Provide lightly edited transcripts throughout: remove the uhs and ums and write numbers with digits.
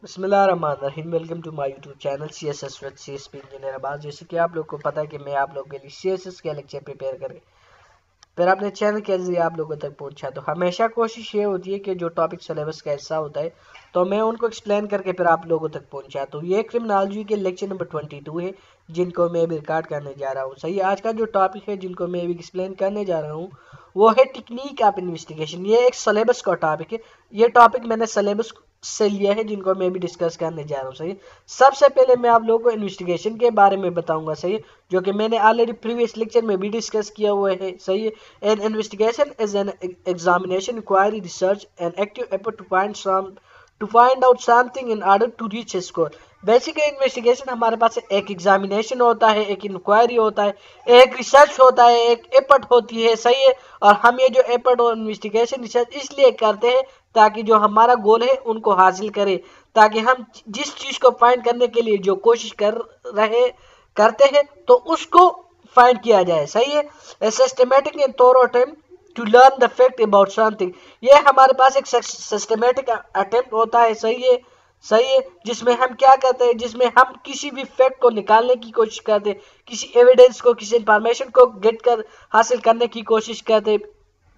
बिस्मिल्लाहिर्रहमानिर्रहीम। Welcome to my YouTube channel CSS with CSP engineer Abbas. जैसे कि आप लोग को पता है कि मैं आप लोगों के लिए CSS के लेक्चर प्रिपेयर करके फिर अपने चैनल के जरिए आप लोगों तक पहुंचा। तो हमेशा कोशिश ये होती है कि जो टॉपिक सिलेबस का हिस्सा होता है तो मैं उनको एक्सप्लेन करके फिर आप लोगों तक पहुंचा। तो ये क्रिमिनोलॉजी के लेक्चर नंबर 22 है जिनको मैं भी रिकॉर्ड करने जा रहा हूँ। सही, आज का जो टॉपिक है जिनको मैं भी एक्सप्लेन करने जा रहा हूँ वो है टेक्निक ऑफ इन्वेस्टिगेशन। ये एक सिलेबस का टॉपिक है। ये टॉपिक मैंने सिलेबस से लिया है जिनको मैं भी डिस्कस करने जा रहा हूँ। सही, सबसे पहले मैं आप लोगों को इन्वेस्टिगेशन के बारे में बताऊंगा। सही, जो कि मैंने ऑलरेडी प्रीवियस लेक्चर में भी डिस्कस किया हुआ है। सही है, an investigation is an examination, inquiry, research and active effort to find out something in order to reach a score. Basically investigation हमारे पास एक एग्जामिनेशन होता है, एक इंक्वायरी होता है, एक रिसर्च होता है, एक एफर्ट होती है। सही है, और हम ये जो एफर्ट और इन्वेस्टिगेशन रिसर्च इसलिए करते हैं ताकि जो हमारा गोल है उनको हासिल करें, ताकि हम जिस चीज को फाइंड करने के लिए जो कोशिश करते हैं तो उसको फाइंड किया जाए। सही है, a systematic and thorough attempt to learn the fact about something. ये हमारे पास एक सिस्टमैटिक अटेम्प्ट होता है। सही है, जिसमें हम क्या करते हैं, जिसमें हम किसी भी फैक्ट को निकालने की कोशिश करते हैं, किसी एविडेंस को, किसी इंफॉर्मेशन को हासिल करने की कोशिश करते हैं।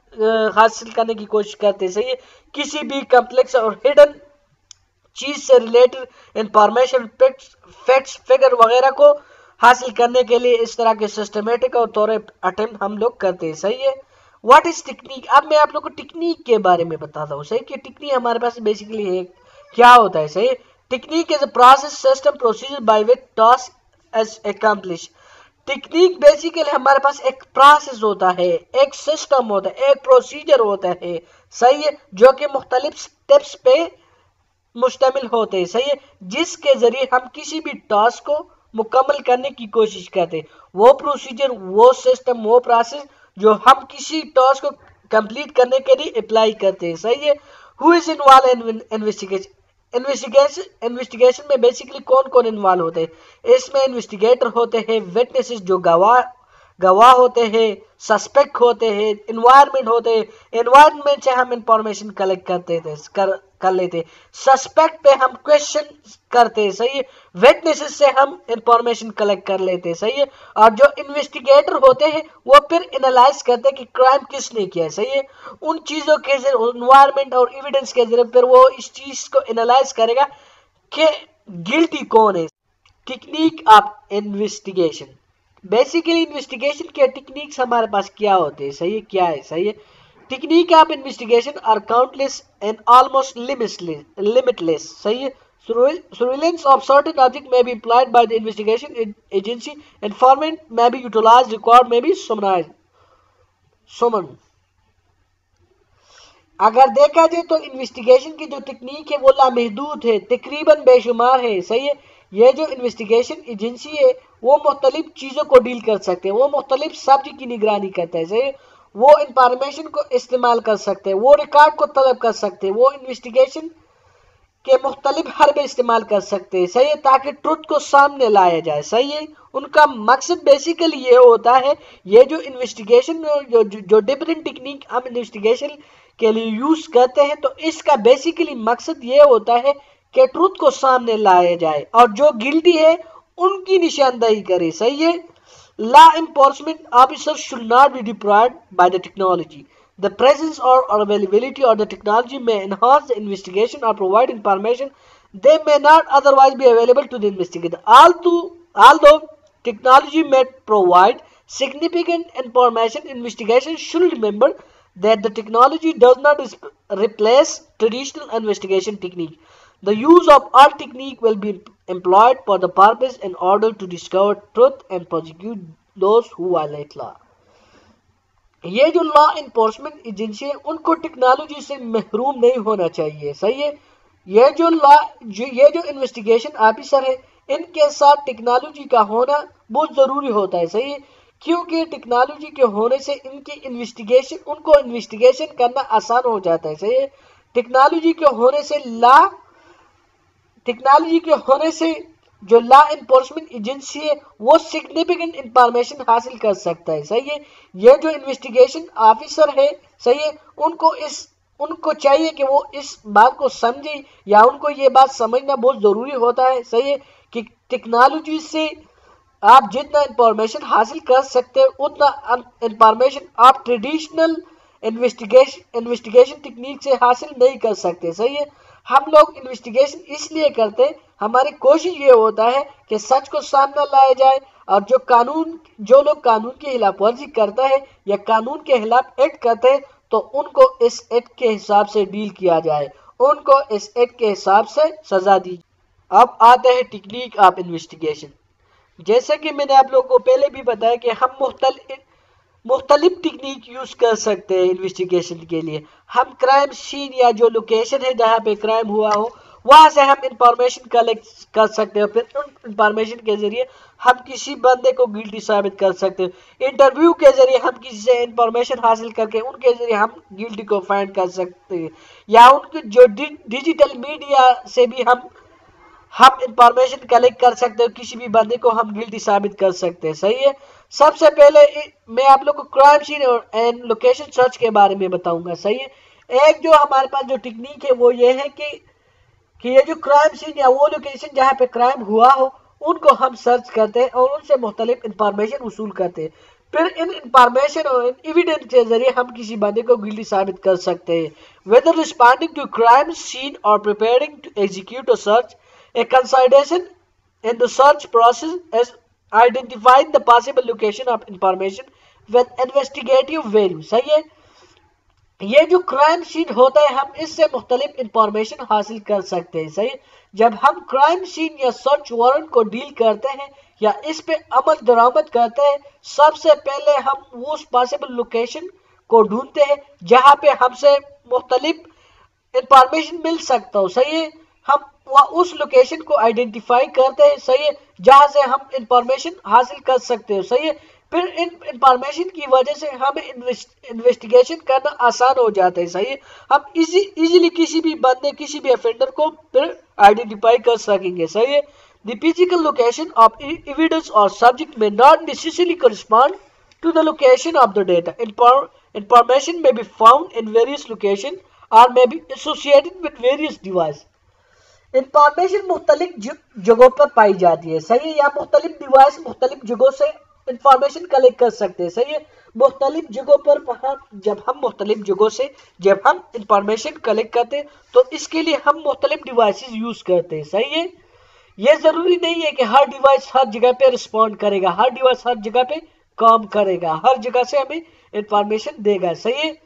सही है, किसी भी कम्प्लेक्स और हिडन चीज से रिलेटेड इंफॉर्मेशन, फैक्ट्स, फिगर वगैरह को हासिल करने के लिए इस तरह के सिस्टमेटिक और तौर अटेम्प्ट हम लोग करते हैं। सही है, व्हाट इज टेक्निक। अब मैं आप लोग को टेक्निक के बारे में बताता हूँ। सही, कि टेक्निक हमारे पास बेसिकली है क्या होता है। सही, technique is a process, system, procedure by which task is accomplish. Technique basically हमारे पास एक प्रोसेस होता है, एक सिस्टम होता है, एक प्रोसीजर होता है। सही है, जो कि मुख्तलिफ स्टेप्स पे मुश्तमिल होते हैं। सही है, जिसके जरिए हम किसी भी टास्क को मुकम्मल करने की कोशिश करते हैं। वो प्रोसीजर, वो सिस्टम, वो प्रोसेस जो हम किसी टास्क को कंप्लीट करने के लिए अप्लाई करते हैं। सही है, who is involve in investigation. Investigation में बेसिकली कौन कौन इन्वॉल्व होते हैं। इसमें इन्वेस्टिगेटर होते हैं, विटनेसेस जो गवाह होते हैं, सस्पेक्ट होते हैं, इन्वायरमेंट होते हैं। इन्वायरमेंट से हम इंफॉर्मेशन कलेक्ट कर लेते, सस्पेक्ट पे हम क्वेश्चन करते हैं। सही है, विटनेसेस से हम इंफॉर्मेशन कलेक्ट कर लेते हैं। सही है, और जो इन्वेस्टिगेटर होते हैं वो फिर एनालाइज करते हैं कि क्राइम किसने किया है। सही है, उन चीजों के जरिए, इन्वायरमेंट और एविडेंस के जरिए फिर वो इस चीज को एनालाइज करेगा कि गिल्टी कौन है। Technique of investigation, basically investigation के टेक्निक्स हमारे पास क्या होते हैं। सही है, क्या है। सही है, technique of investigation are countless and almost limitless. सही है, surveillance of certain object may be employed by the investigation agency, informant may be utilized, record may be summoned। अगर देखा जाए तो इन्वेस्टिगेशन की जो टेक्निक है वो लामहदूद है, तकरीबन बेशुमार है। सही है, ये जो इन्वेस्टिगेशन एजेंसी है वो मुख्तलिफ चीज़ों को डील कर सकते हैं, वो मुख्तलिफ सब्जेक्ट की निगरानी करता है। सही है, वो इंफॉर्मेशन को इस्तेमाल कर सकते हैं, वो रिकॉर्ड को तलब कर सकते हैं, वो इन्वेस्टिगेशन के मुख्तलिफ हरबे इस्तेमाल कर सकते हैं। सही है, ताकि ट्रुथ को सामने लाया जाए। सही है, उनका मकसद बेसिकली ये होता है, ये जो इन्वेस्टिगेशन जो डिफरेंट टेक्निक हम इन्वेस्टिगेशन के लिए यूज करते हैं, तो इसका बेसिकली मकसद ये होता है कि ट्रुथ को सामने लाया जाए और जो गिल्टी है उनकी निशानदेही करे। सही है, law enforcement officer should not be deprived by the technology. The presence or availability of the technology may enhance the investigation or provide information they may not otherwise be available to the investigator. Although technology may provide significant information, investigation should remember that the technology does not replace traditional investigation technique. The use of all technique will be employed for the purpose in order to discover truth and prosecute those who violate law. ये जो law enforcement agency है उनको technology से महरूम नहीं होना चाहिए। सही है, ये जो इन्वेस्टिगेशन ऑफिसर है इनके साथ टेक्नोलॉजी का होना बहुत ज़रूरी होता है। सही है, क्योंकि टेक्नोलॉजी के होने से उनको इन्वेस्टिगेशन करना आसान हो जाता है। सही है, टेक्नोलॉजी के होने से जो लॉ एनफोर्समेंट एजेंसी है वो सिग्निफिकेंट इंफॉर्मेशन हासिल कर सकता है। सही है, ये जो इन्वेस्टिगेशन ऑफिसर है, सही है, उनको इस उनको चाहिए कि वो इस बात को समझे, या उनको ये बात समझना बहुत ज़रूरी होता है, सही है, कि टेक्नोलॉजी से आप जितना इंफॉर्मेशन हासिल कर सकते हैं उतना इंफॉर्मेशन आप ट्रेडिशनल इन्वेस्टिगेशन टेक्निक से हासिल नहीं कर सकते, सही है। हम लोग इन्वेस्टिगेशन इसलिए करते हैं, हमारी कोशिश ये होता है कि सच को सामने लाया जाए, और जो लोग कानून की खिलाफ वर्जी करता है या कानून के खिलाफ एक्ट करते हैं तो उनको इस एक्ट के हिसाब से डील किया जाए, उनको इस एक्ट के हिसाब से सजा दी। अब आते हैं टेक्निक ऑफ इन्वेस्टिगेशन। जैसे कि मैंने आप लोगों को पहले भी बताया कि हम मुख्तलिफ टेक्निक यूज कर सकते हैं इन्वेस्टिगेशन के लिए। हम क्राइम सीन या जो लोकेशन है जहाँ पे क्राइम हुआ हो वहां से हम इंफॉर्मेशन कलेक्ट कर सकते हैं, फिर उन इंफॉर्मेशन के जरिए हम किसी बंदे को गिल्टी साबित कर सकते हैं। इंटरव्यू के जरिए हम किसी से इंफॉर्मेशन हासिल करके उनके जरिए हम गिल्टी को फाइंड कर सकते हैं, या उनकी जो डिजिटल मीडिया से भी हम इंफॉर्मेशन कलेक्ट कर सकते हैं, किसी भी बंदे को हम गिल्टी साबित कर सकते हैं, सही है। सबसे पहले मैं आप लोग को crime scene and location search के बारे में बताऊंगा, सही है। एक जो हमारे पास जो टेक्निक है वो ये है कि ये जो क्राइम सीन या वो लोकेशन जहाँ पे क्राइम हुआ हो उनको हम सर्च करते हैं और उनसे मुख्तलिफ इंफॉर्मेशन वसूल करते हैं। फिर इन इंफॉर्मेशन और एविडेंस के जरिए हम किसी बंदे को गिल्टी साबित कर सकते हैं। Whether responding to crime scene और preparing to execute a search, a consideration in the search process is identifying the possible location of information with investigative value, सही है। ये जो क्राइम सीन होता है हम इससे मुख्तलिफ इंफॉर्मेशन हासिल कर सकते हैं, सही। जब हम क्राइम सीन या सर्च वारंट को डील करते हैं या इस पे अमल दरामद करते हैं, सबसे पहले हम उस पॉसिबल लोकेशन को ढूंढते हैं जहां पे हमसे मुख्तलिफ इंफॉर्मेशन मिल सकता हो, सही है। हम उस लोकेशन को आइडेंटिफाई करते हैं, सही है, जहां से हम इंफॉर्मेशन हासिल कर सकते हो, सही है। फिर इन इंफॉर्मेशन की वजह से हमें इन्वेस्टिगेशन करना आसान हो जाता है, सही है। हम इजीली किसी भी बंदे किसी भी ऑफेंडर को फिर आइडेंटिफाई कर सकेंगे, सही है। The physical location of evidence और subject may not necessarily correspond to the location of the data. Information may be found in various locations or may be associated with various devices. Information मुख्तलिफ जगहों पर पाई जाती है, सही है, या मुख्तलिफ डिवाइस मुख्तलिफ जगहों से इंफॉर्मेशन कलेक्ट कर सकते हैं, सही है। मुख्तलिफ जगहों पर जब हम इंफॉर्मेशन कलेक्ट करते हैं तो इसके लिए हम मुख्तलिफ डिवाइसेस यूज करते हैं, सही है। ये जरूरी नहीं है कि हर डिवाइस हर जगह पे रिस्पॉन्ड करेगा, हर डिवाइस हर जगह पे काम करेगा, हर जगह से हमें इंफॉर्मेशन देगा, सही है।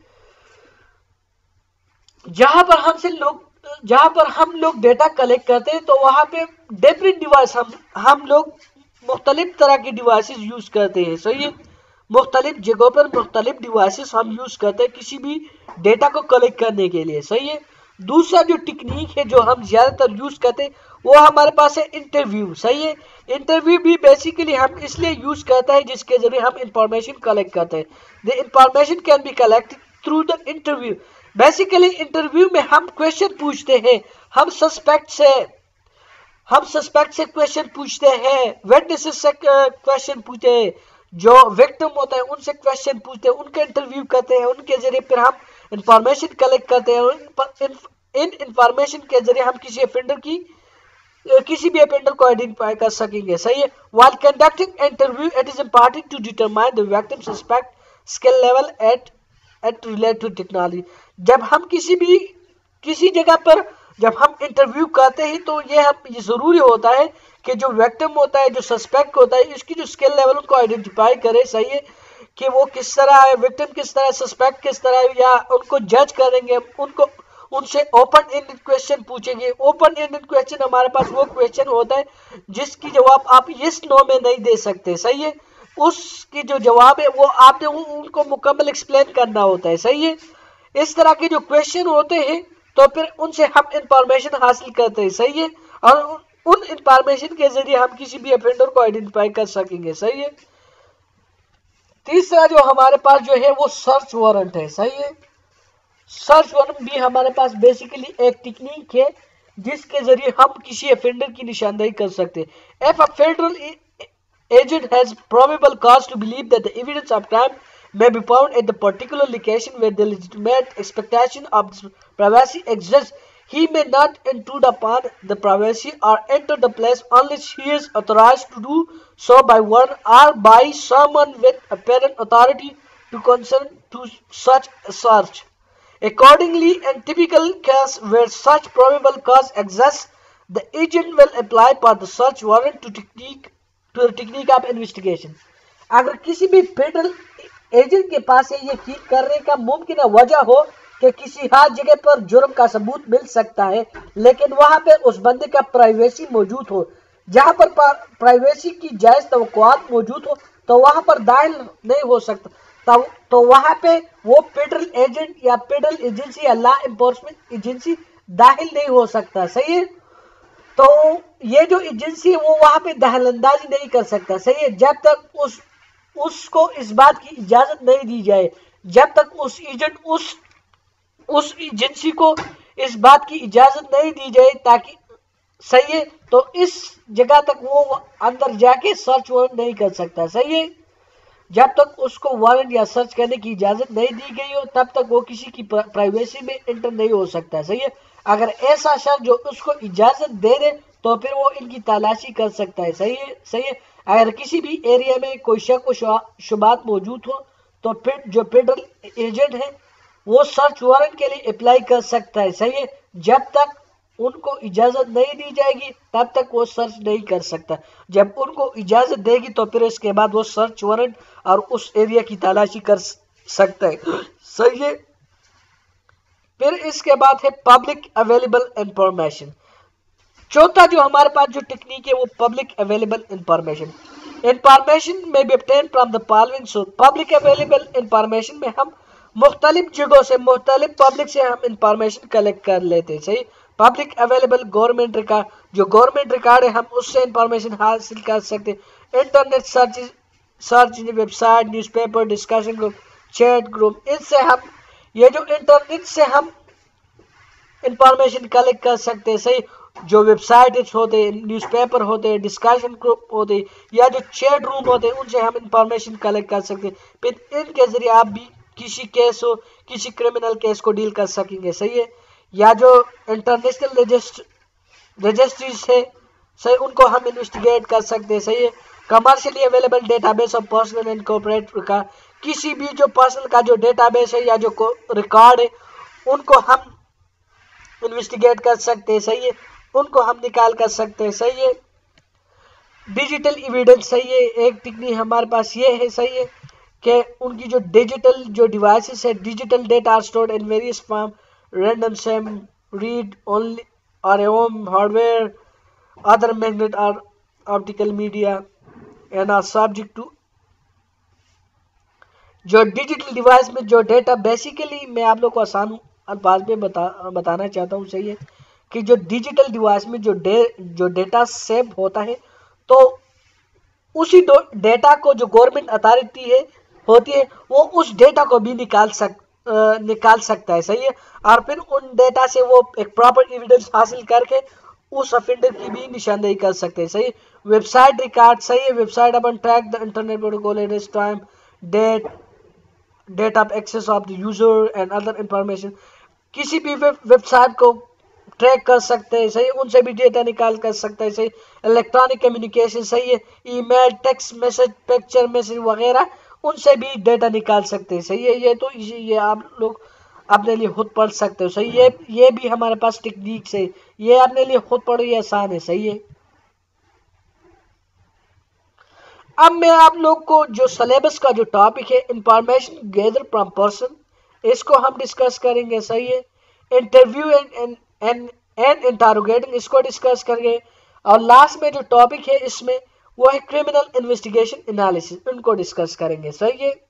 जहां पर हम लोग डेटा कलेक्ट करते हैं तो वहां पे डिफरेंट डिवाइस हम लोग मुख्तलिफ तरह की डिवाइसेस यूज करते हैं, सही है। मुख्तलिफ जगहों पर मुख्तलिफ डिवाइसेस हम यूज करते हैं किसी भी डेटा को कलेक्ट करने के लिए, सही है। दूसरा जो टेक्निक है जो हम ज्यादातर यूज करते हैं वो हमारे पास है इंटरव्यू, सही है। इंटरव्यू भी बेसिकली हम इसलिए यूज करते हैं जिसके जरिए हम इंफॉर्मेशन कलेक्ट करते हैं। The information can be collected through the interview. Basically interview में हम क्वेश्चन पूछते हैं, हम सस्पेक्ट से क्वेश्चन पूछते हैं, विटनेसेस से क्वेश्चन पूछते हैं, जो विक्टिम होता है उनसे क्वेश्चन पूछते हैं, उनके इंटरव्यू करते हैं, उनके जरिए फिर हम इंफॉर्मेशन कलेक्ट करते हैं। इन इंफॉर्मेशन के जरिए हम किसी भी ऑफेंडर को आइडेंटिफाई कर सकेंगे, सही है। While conducting interview it is important to determine the victim suspect skill level at related to technology. जब हम किसी जगह पर जब हम इंटरव्यू करते हैं तो ये जरूरी होता है कि जो विक्टिम होता है, जो सस्पेक्ट होता है, इसकी जो स्किल लेवल उनको आइडेंटिफाई करे, सही है, कि वो किस तरह है, विक्टिम किस तरह, सस्पेक्ट किस तरह, या उनको जज करेंगे, उनसे ओपन एंडेड क्वेश्चन पूछेंगे। ओपन एंडेड क्वेश्चन हमारे पास वो क्वेश्चन होता है जिसकी जवाब आप यस नो में नहीं दे सकते, सही है। उसकी जो जवाब है वो आपने उनको मुकम्मल एक्सप्लेन करना होता है, सही है। इस तरह के जो क्वेश्चन होते हैं तो फिर उनसे हम इंफॉर्मेशन हासिल करते हैं, सही है, और उन इंफॉर्मेशन के जरिए हम किसी भी ऑफेंडर को आइडेंटिफाई कर सकेंगे, सही है। तीसरा जो हमारे पास जो है वो सर्च वारंट है, सही है। सर्च वारंट भी हमारे पास बेसिकली एक टेक्निक है जिसके जरिए हम किसी ऑफेंडर की निशानदेही कर सकते हैं। If a federal agent has probable cause to believe that the evidence of crime may be found at the particular location where the legitimate expectation of privacy exists. He may not intrude upon the privacy or enter the place unless he is authorized to do so by one or by someone with apparent authority to consent to such a search. Accordingly, in typical case where such probable cause exists, the agent will apply for the search warrant to the technique of investigation. अगर किसी भी federal agent के पास ये यकीन करने का मुमकिन वजह हो कि किसी हर जगह पर जुर्म का सबूत मिल सकता है, लेकिन वहां पर उस बंदे का प्राइवेसी मौजूद हो, जहां पर प्राइवेसी की जायज तवक्कुआत मौजूद हो, तो वहां पर दाखिल नहीं हो सकता। तो वहां पे वो फेडरल एजेंट या फेडरल एजेंसी या लॉ एनफोर्समेंट एजेंसी दाखिल नहीं हो सकता। सही है। तो ये जो एजेंसी है वो वहां पे दखलंदाजी नहीं कर सकता। सही है। जब तक उसको इस बात की इजाजत नहीं दी जाए, जब तक उस एजेंट उस एजेंसी को इस बात की इजाजत नहीं दी जाए ताकि सही है, तो इस जगह तक वो अंदर जाके सर्च वारंट नहीं कर सकता। सही है। जब तक उसको वारंट या सर्च करने की इजाजत नहीं दी गई हो, तब तक वो किसी की प्राइवेसी में एंटर नहीं हो सकता। सही है। अगर ऐसा शख्स जो उसको इजाजत दे दे तो फिर वो इनकी तलाशी कर सकता है। सही है। सही है। अगर किसी भी एरिया में कोई शक व शुबात मौजूद हो तो फिर जो फेडरल एजेंट है वो सर्च वारंट के लिए अप्लाई कर सकता है। सही है। जब तक उनको इजाजत नहीं दी जाएगी तब तक वो सर्च नहीं कर सकता। जब उनको इजाजत देगी तो फिर इसके बाद वो सर्च वारंट और उस एरिया की तलाशी कर सकता है। सही है। फिर इसके बाद है पब्लिक अवेलेबल इंफॉर्मेशन। चौथा जो हमारे पास जो टेक्निक है वो पब्लिक अवेलेबल इंफॉर्मेशन में भी obtained from the following source. Public available information में हम मुख्तलिफ जगहों से मुख्तलिफ पब्लिक से हम इंफॉर्मेशन कलेक्ट कर लेते हैं। सही। पब्लिक अवेलेबल गवर्नमेंट रिकॉर्ड, जो गवर्नमेंट रिकॉर्ड है हम उससे इंफॉर्मेशन हासिल कर सकते हैं। Internet search website, newspaper, discussion group, chat group, इनसे हम ये जो इंटरनेट से हम इंफॉर्मेशन कलेक्ट कर सकते हैं। सही। जो वेबसाइट होते हैं, न्यूज़पेपर होते हैं, डिस्कशन ग्रुप होते हैं या जो चैट रूम होते हैं, उनसे हम इंफॉर्मेशन कलेक्ट कर सकते हैं। फिर इनके जरिए आप भी किसी केस हो, किसी क्रिमिनल केस को डील कर सकेंगे। सही है। या जो इंटरनेशनल रजिस्ट्रीज है, सही, उनको हम इन्वेस्टिगेट कर सकते हैं। सही है। Commercially available database of personal and corporate record, किसी भी जो पर्सनल का जो डेटाबेस है या जो रिकॉर्ड है उनको हम इन्वेस्टिगेट कर सकते हैं। सही है। उनको हम निकाल कर सकते हैं। सही है। डिजिटल एविडेंस, सही है, एक टेक्निक हमारे पास ये है। सही है कि उनकी जो डिजिटल जो डिवाइसेस है, digital data are stored in various form, random sam, read only और होम हार्डवेयर, अदर मैग्नेट और optical media and are subject to. जो डिजिटल डिवाइस में जो डेटा, बेसिकली मैं आप लोग को आसान अल्फाज में बताना चाहता हूँ। सही है कि जो डिजिटल डिवाइस में जो डेटा सेव होता है, तो उसी डेटा को जो गवर्नमेंट अथॉरिटी है होती है वो उस डेटा को भी निकाल सकता है। सही है। और फिर उन डेटा से वो एक प्रॉपर एविडेंस हासिल करके उस ऑफेंडर की भी निशानदेही कर सकते हैं। सही। वेबसाइट रिकॉर्ड, सही है, website often track the internet protocol, address, time, date of access of the user and other information, किसी भी वेबसाइट को ट्रैक कर सकते हैं। सही। उनसे भी डेटा निकाल कर सकते हैं। सही। इलेक्ट्रॉनिक कम्युनिकेशन, सही है, email, text message, picture message वगैरह, उनसे भी डेटा निकाल सकते हैं। सही है। ये तो ये आप लोग अपने लिए खुद पढ़ सकते हो। सही है। ये भी हमारे पास टेक्निक्स है, ये अपने लिए खुद पढ़ो, ये आसान है। सही है। अब मैं आप लोग को जो सिलेबस का जो टॉपिक है इंफॉर्मेशन गैदर फ्रॉम पर्सन, इसको हम डिस्कस करेंगे। सही है। इंटरव्यू एंड इंटरोगेटिंग, इसको डिस्कस करेंगे। और लास्ट में जो टॉपिक है इसमें वो है क्रिमिनल इन्वेस्टिगेशन एनालिसिस, उनको डिस्कस करेंगे। सही है।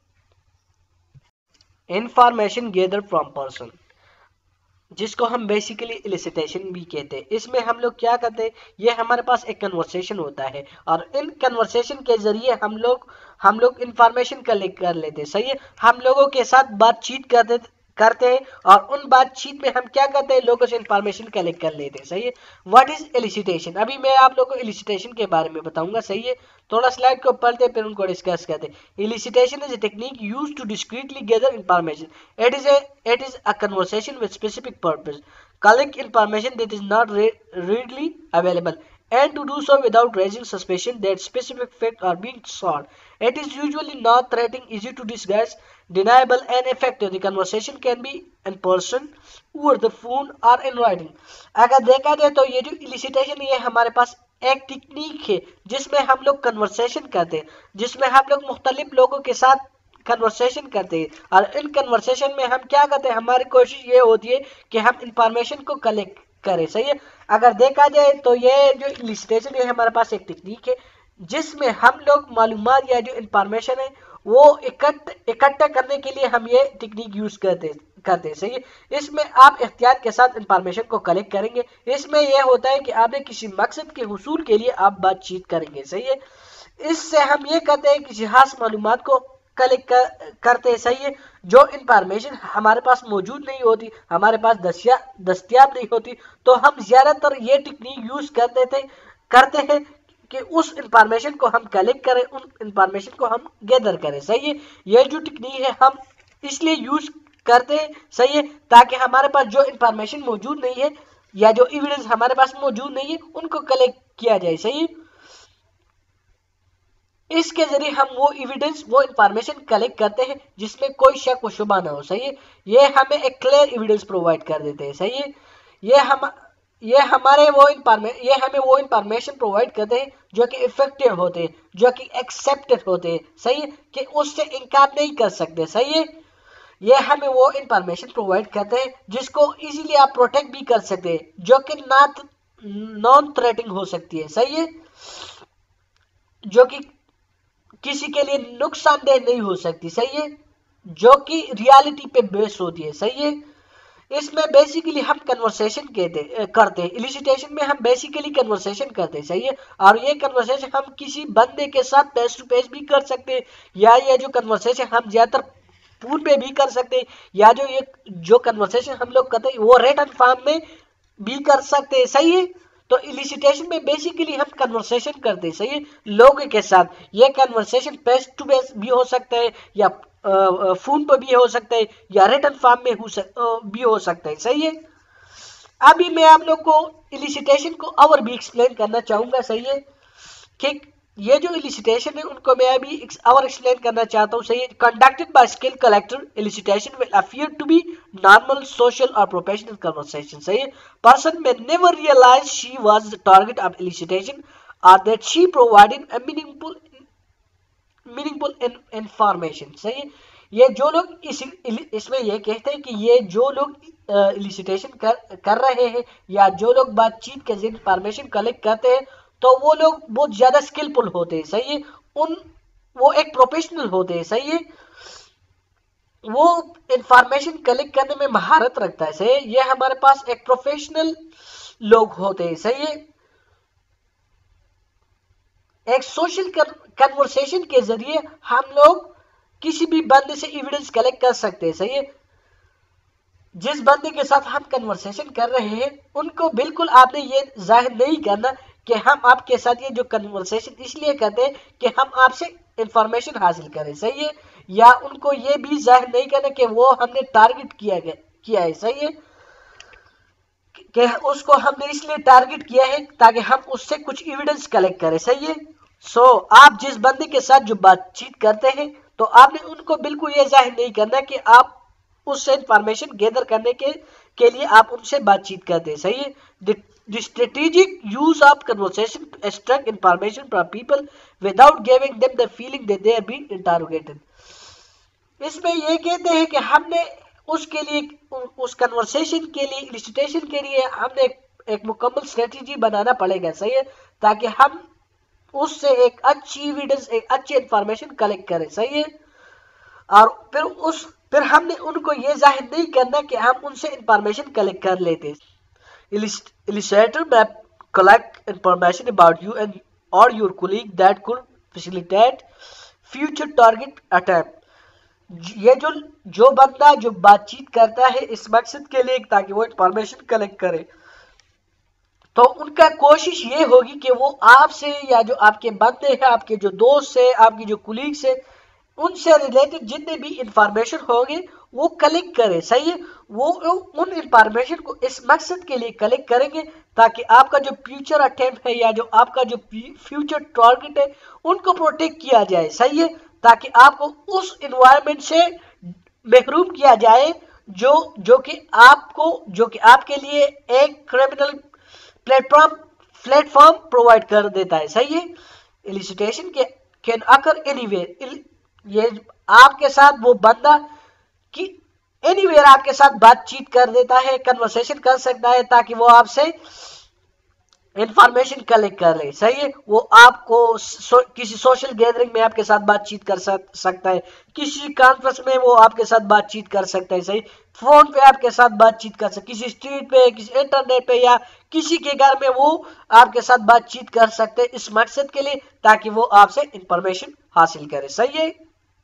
इंफॉर्मेशन गैदर फ्रॉम पर्सन, जिसको हम बेसिकली इलिसिटेशन भी कहते हैं, इसमें हम लोग क्या करते हैं, ये हमारे पास एक कन्वर्सेशन होता है और इन कन्वर्सेशन के जरिए हम लोग इंफॉर्मेशन कलेक्ट कर लेते हैं। सही है। हम लोगों के साथ बातचीत करते हैं और उन बातचीत में हम क्या करते हैं, लोगों से इंफॉर्मेशन कलेक्ट कर लेते हैं। सही है। What is elicitation? अभी मैं आप लोगों को एलिसिटेशन के बारे में बताऊंगा। सही है। थोड़ा स्लाइड को पढ़ते फिर उनको डिस्कस करते हैं। Elicitation is a technique used to discreetly gather information. It is a conversation with specific purpose, collect information that is not readily available, and to do so without raising suspicion that specific facts are being sought. It is usually not threatening, easy to disguise, deniable, and effective. The conversation can be in person, over the phone, or in writing. अगर देखा जाए तो ये जो इलिसिटेशन ये हमारे पास एक टेक्निक है जिसमें हम लोग कन्वर्सेशन करते हैं, जिसमें हम लोग मुख्तलिफ लोगों के साथ कन्वर्सेशन करते हैं और इन कन्वर्सेशन में हम क्या करते हैं, हमारी कोशिश ये होती है कि हम इंफॉर्मेशन को कलेक्ट करें। सही है। अगर देखा जाए तो ये जो इलिसिटेशन है हमारे पास एक टेक्निक है जिसमें हम लोग मालूमात या जो इंफॉर्मेशन है वो इकट्ठा करने के लिए हम ये टेक्निक यूज करते हैं। सही है। इसमें आप एहतियात के साथ इंफॉर्मेशन को कलेक्ट करेंगे। इसमें यह होता है कि आपने किसी मकसद के हुसूल के लिए आप बातचीत करेंगे। सही है। इससे हम ये कहते हैं कि खास मालूमात को कलेक्ट करते हैं। सही है। जो इंफॉर्मेशन हमारे पास मौजूद नहीं होती, हमारे पास दस्तियाब नहीं होती, तो हम ज्यादातर ये टेक्निक यूज करते हैं कि उस इंफॉर्मेशन को हम कलेक्ट करें, उन इंफॉर्मेशन को हम गैदर करें। सही है। ये जो टेक्निक है हम इसलिए यूज करते हैं। सही है। ताकि हमारे पास जो इंफॉर्मेशन मौजूद नहीं है या जो एविडेंस हमारे पास मौजूद नहीं है उनको कलेक्ट किया जाए। सही है। इसके जरिए हम वो एविडेंस, वो इंफॉर्मेशन कलेक्ट करते हैं जिसमें कोई शक व शुबा ना हो। सही है। ये हमें एक क्लियर एविडेंस प्रोवाइड कर देते हैं। सही है। ये हमें वो इंफॉर्मेशन प्रोवाइड करते हैं जो कि इफेक्टिव होते हैं, जो कि एक्सेप्टेड होते हैं। सही है। कि उससे इनकार नहीं कर सकते। सही है। ये हमें वो इंफॉर्मेशन प्रोवाइड करते हैं जिसको इजीली आप प्रोटेक्ट भी कर सकते हैं, जो कि नॉन थ्रेटिंग हो सकती है। सही है। जो कि किसी के लिए नुकसानदेह नहीं हो सकती। सही है। जो कि रियलिटी पे बेस होती है। सही है। इसमें बेसिकली हम कन्वर्सेशन करते हैं। इलिसिटेशन में हम बेसिकली कन्वर्सेशन करते हैं। सही है। और ये कन्वर्सेशन हम किसी बंदे के साथ फेस टू फेस भी कर सकते हैं, या ये जो कन्वर्सेशन हम ज्यादातर फोन पे भी कर सकते हैं, या जो कन्वर्सेशन हम लोग करते हैं वो रिटन फॉर्म में भी कर सकते हैं। सही है। तो इलिसिटेशन में बेसिकली हम कन्वर्सेशन करते हैं। सही है। लोगों के साथ ये कन्वर्सेशन फेस टू फेस भी हो सकता है, या फोन पर भी हो सकता है, या रिटन फॉर्म में भी हो सकता है। सही है। अभी मैं आप लोग को इलिसिटेशन को और भी एक्सप्लेन करना चाहूंगा। सही है। कि ये जो इलिसिटेशन है उनको मैं अभी और एक्सप्लेन करना चाहता हूँ। सही है। Conducted by skill collector, elicitation will appear to be normal social और प्रोफेशनल कन्वर्सेशन। सही है। Person may never realize she was the target of elicitation or that she provided a meaningful information। सही है। ये जो लोग इसमें ये कहते हैं कि ये जो लोग इलिसिटेशन कर रहे हैं या जो लोग बातचीत के जरिए इंफॉर्मेशन कलेक्ट करते हैं तो वो लोग बहुत ज्यादा स्किलफुल होते हैं। सही है। वो एक प्रोफेशनल होते हैं। सही है। वो इंफॉर्मेशन कलेक्ट करने में महारत रखता है। सही है। ये हमारे पास एक प्रोफेशनल लोग होते हैं। सही है। एक सोशल कन्वर्सेशन के जरिए हम लोग किसी भी बंदे से एविडेंस कलेक्ट कर सकते हैं। सही है। जिस बंदे के साथ हम कन्वर्सेशन कर रहे हैं उनको बिल्कुल आपने ये जाहिर नहीं करना कि हम आपके साथ ये जो कन्वर्सेशन इसलिए करते हैं कि हम आपसे इंफॉर्मेशन हासिल करें। सही है। या उनको ये भी जाहिर नहीं करना कि वो हमने टारगेट किया है। सही है। कि उसको हमने इसलिए टारगेट किया है ताकि हम उससे कुछ एविडेंस कलेक्ट करें। सही है। आप जिस बंदे के साथ जो बातचीत करते हैं तो आपने उनको बिल्कुल ये जाहिर नहीं करना कि आप उससे इंफॉर्मेशन गैदर करने के लिए आप उनसे बातचीत करते हैं। सही है। The strategic use of conversation to extract information from people without giving them the feeling that they are being interrogated। इसमें ये कहते हैं कि हमने उसके लिए, उस कन्वर्सेशन के लिए, इलिसिटेशन के लिए हमने एक मुकम्मल स्ट्रेटेजी बनाना पड़ेगा। सही है। ताकि हम उससे एक अच्छी एविडेंस, एक अच्छी इंफॉर्मेशन कलेक्ट करें। सही है। और फिर हमने उनको ये जाहिर नहीं करना कि हम उनसे इंफॉर्मेशन कलेक्ट कर लेते। Illustrator may collect information about you or your colleague that could facilitate future target attempt। ये जो बंदा जो बातचीत करता है इस मकसद के लिए ताकि वो इंफॉर्मेशन कलेक्ट करे, तो उनका कोशिश ये होगी कि वो आपसे या जो आपके बंदे हैं, आपके जो दोस्त है, आपकी जो कुलीग्स है, उनसे रिलेटेड जितने भी इंफॉर्मेशन होंगे वो कलेक्ट करें। सही है, वो उन इंफॉर्मेशन को इस मकसद के लिए कलेक्ट करेंगे ताकि आपका जो फ्यूचर अटेम्प्ट है या जो आपका जो फ्यूचर टारगेट है उनको प्रोटेक्ट किया जाए। सही है, ताकि आपको उस इन्वायरमेंट से महरूम किया जाए जो कि आपके लिए एक क्रिमिनल प्लेटफॉर्म प्लेटफॉर्म प्रोवाइड कर देता है। सही है, इलिसिटेशन के कैन अकर एनीवेयर, ये आपके साथ वो बंदा कि एनीवेयर आपके साथ बातचीत कर देता है, कन्वर्सेशन कर सकता है ताकि वो आपसे इंफॉर्मेशन कलेक्ट कर ले। सही है, वो आपको किसी सोशल गैदरिंग में आपके साथ बातचीत कर सकता है, किसी कॉन्फ्रेंस में वो आपके साथ बातचीत कर सकता है। सही, फोन पे आपके साथ बातचीत कर सकते, किसी स्ट्रीट पे, किसी इंटरनेट पे या किसी के घर में वो आपके साथ बातचीत कर सकते हैं इस मकसद के लिए ताकि वो आपसे इंफॉर्मेशन हासिल करे। सही है,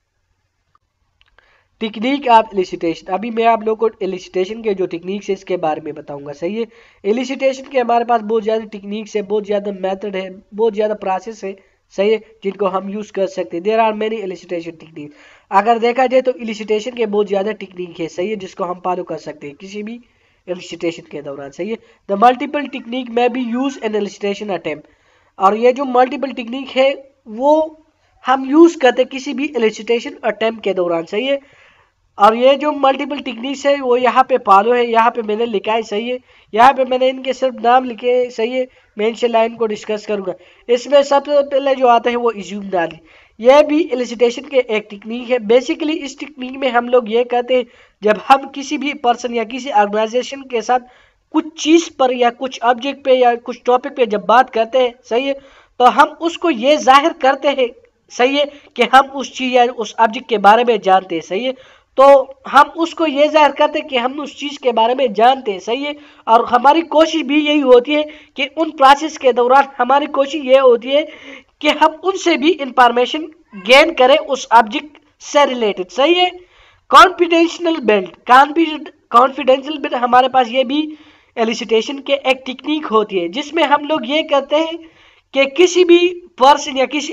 टेक्निक ऑफ एलिसिटेशन। अभी मैं आप लोगों को एलिसिटेशन के जो टेक्निक्स है इसके बारे में बताऊंगा। सही है, एलिसिटेशन के हमारे पास बहुत ज़्यादा टेक्निक्स है, बहुत ज़्यादा मेथड है, बहुत ज़्यादा प्रोसेस है। सही है, जिनको हम यूज़ कर सकते हैं। There are many elicitation technique. अगर देखा जाए तो एलिसिटेशन के बहुत ज़्यादा टेक्निक है। सही है, जिसको हम फॉलो कर सकते हैं किसी भी एलिसिटेशन के दौरान। सही है, the multiple technique may be use an elicitation attempt. और ये जो मल्टीपल टेक्निक है वो हम यूज़ करते हैं किसी भी एलिसिटेशन अटेम्प्ट के दौरान। सही है, और ये जो मल्टीपल टेक्निक्स है वो यहाँ पे फॉलो है, यहाँ पे मैंने लिखा है। सही है, यहाँ पे मैंने इनके सिर्फ नाम लिखे हैं। सही है, मैं इनसे लाइन को डिस्कस करूँगा। इसमें सबसे पहले जो आता है वो इज्यूम डाली, यह भी एलिसिटेशन के एक टेक्निक है। बेसिकली इस टेक्निक में हम लोग ये कहते हैं जब हम किसी भी पर्सन या किसी ऑर्गेनाइजेशन के साथ कुछ चीज़ पर या कुछ ऑब्जेक्ट पे या कुछ टॉपिक पे जब बात करते हैं, सही है, तो हम उसको ये जाहिर करते हैं, सही है, कि हम उस चीज़ या उस ऑब्जेक्ट के बारे में जानते हैं। सही है, तो हम उसको ये जाहिर करते हैं कि हम उस चीज़ के बारे में जानते हैं। सही है, और हमारी कोशिश भी यही होती है कि उन प्रोसेस के दौरान हमारी कोशिश ये होती है कि हम उनसे भी इंफॉर्मेशन गेन करें उस ऑब्जेक्ट से रिलेटेड। सही है, कॉन्फिडेंशियल बिल्ड, कॉन्फिडेंशियल बिल्ड हमारे पास ये भी एलिसिटेशन के एक टेक्निक होती है जिसमें हम लोग ये करते हैं कि किसी भी पर्सन या किसी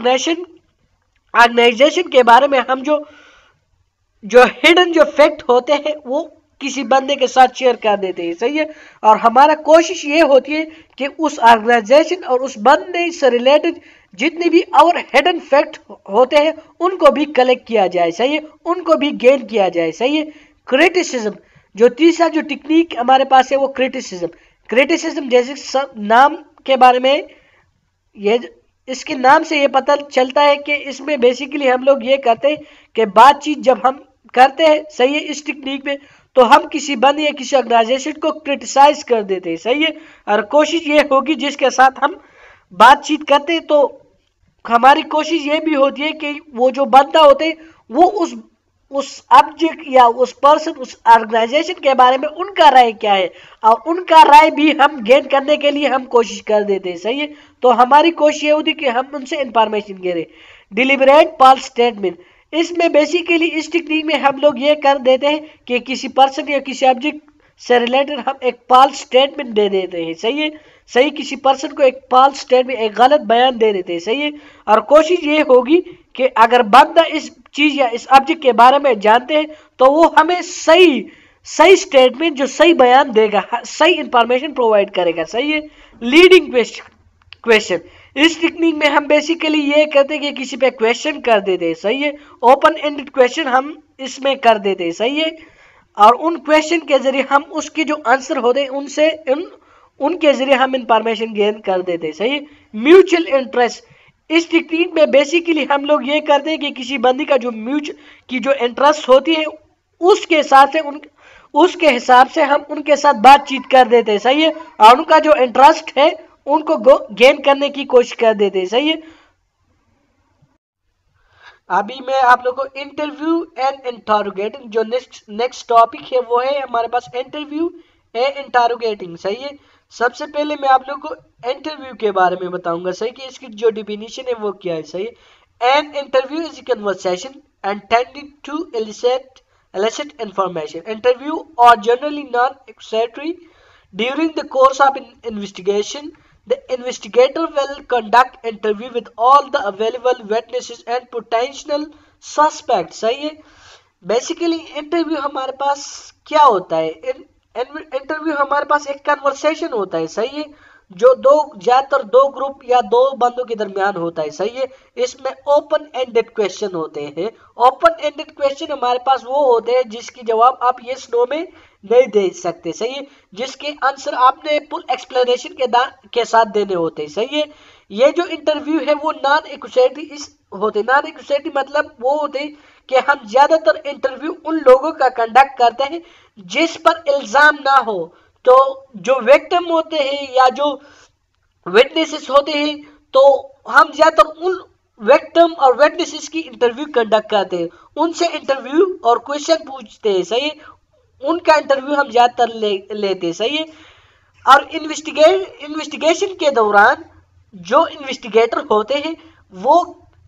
ऑर्गेनाइजेशन के बारे में हम जो हिडन जो फैक्ट होते हैं वो किसी बंदे के साथ शेयर कर देते हैं। सही है, और हमारा कोशिश ये होती है कि उस ऑर्गेनाइजेशन और उस बंदे से रिलेटेड जितने भी और हिडन फैक्ट होते हैं उनको भी कलेक्ट किया जाए। सही है, उनको भी गेन किया जाए। सही है, क्रिटिसिज्म, जो तीसरा जो टेक्निक हमारे पास है वो क्रिटिसिज्म जैसे नाम के बारे में ये इसके नाम से ये पता चलता है कि इसमें बेसिकली हम लोग ये करते हैं कि बातचीत जब हम करते हैं, सही है, इस टेक्निक में तो हम किसी बंद या किसी ऑर्गेनाइजेशन को क्रिटिसाइज कर देते हैं। सही है, और कोशिश ये होगी जिसके साथ हम बातचीत करते हैं तो हमारी कोशिश ये भी होती है कि वो जो बंदा होते हैं वो उस ऑब्जेक्ट या उस पर्सन उस ऑर्गेनाइजेशन के बारे में उनका राय क्या है और उनका राय भी हम गेन करने के लिए हम कोशिश कर देते हैं। सही है, तो हमारी कोशिश ये होती है कि हम उनसे इंफॉर्मेशन घेरें। डिलिबरेट फॉल्स स्टेटमेंट, इसमें बेसिकली इस टेक्निक में हम लोग ये कर देते हैं कि किसी पर्सन या किसी ऑब्जेक्ट से रिलेटेड हम एक फॉल्स स्टेटमेंट दे देते हैं। सही है, सही, किसी पर्सन को एक फॉल्स स्टेटमेंट, एक गलत बयान दे देते हैं। सही है, और कोशिश ये होगी कि अगर बंदा इस चीज या इस ऑब्जेक्ट के बारे में जानते हैं तो वो हमें सही स्टेटमेंट, जो सही बयान देगा, सही इंफॉर्मेशन प्रोवाइड करेगा। सही है, लीडिंग क्वेश्चन, इस टेक्निक में हम बेसिकली ये कहते हैं कि किसी पे क्वेश्चन कर देते हैं। सही है, ओपन एंडेड क्वेश्चन हम इसमें कर देते हैं। सही है, और उन क्वेश्चन के जरिए हम उसके जो आंसर होते हैं उनसे उनके जरिए हम इंफॉर्मेशन गेन कर देते हैं। सही है, म्यूचुअल इंटरेस्ट, इस टेक्निक में बेसिकली हम लोग ये करते हैं कि किसी बंदी का जो जो इंटरेस्ट होती है उसके हिसाब से हम उनके साथ बातचीत कर देते हैं। सही है, और उनका जो इंटरेस्ट है उनको गेन करने की कोशिश कर देते हैं। सही है, अभी मैं आप लोगों को इंटरव्यू एंड इंटरोगेटिंग, जो नेक्स्ट टॉपिक है वो है हमारे पास इंटरव्यू एंड इंटरोगेटिंग। सही है, सबसे पहले मैं आप लोगों को इंटरव्यू के बारे में बताऊंगा। सही कि इसकी जो डिफिनीशन है वो क्या है। सही है, an interview is conversation and tending to illicit information. Interview are generally non-accusatory. During the course of an investigation, the investigator will conduct interview with all the available witnesses and potential suspects. सही है. Basically interview हमारे पास क्या होता है? Interview हमारे पास एक कन्वर्सेशन होता है. सही है, जो ज्यादातर दो ग्रुप या दो बंदों के दरमियान होता है. सही है. इसमें ओपन एंडेड क्वेश्चन होते हैं. ओपन एंडेड क्वेश्चन हमारे पास वो होते हैं जिसकी जवाब आप यस नो में नहीं दे सकते. सही है. जिसके आंसर आपने फुल एक्सप्लेनेशन के साथ देने होते हैं. सही है. ये जो इंटरव्यू है वो नॉन एक्यूजेटरी होते. नॉन एक्यूजेटरी मतलब वो होते कि हम ज्यादातर इंटरव्यू उन लोगों का कंडक्ट करते हैं जिस पर इल्जाम ना हो. तो जो विक्टिम होते हैं या जो विटनेसेस होते हैं, तो हम ज्यादातर उन विक्टिम और विटनेसेस की इंटरव्यू कंडक्ट करते हैं. उनसे इंटरव्यू और क्वेश्चन पूछते हैं. सही है. उनका इंटरव्यू हम ज्यादातर लेते हैं. सही है. और इन्वेस्टिगेशन के दौरान जो इन्वेस्टिगेटर होते हैं वो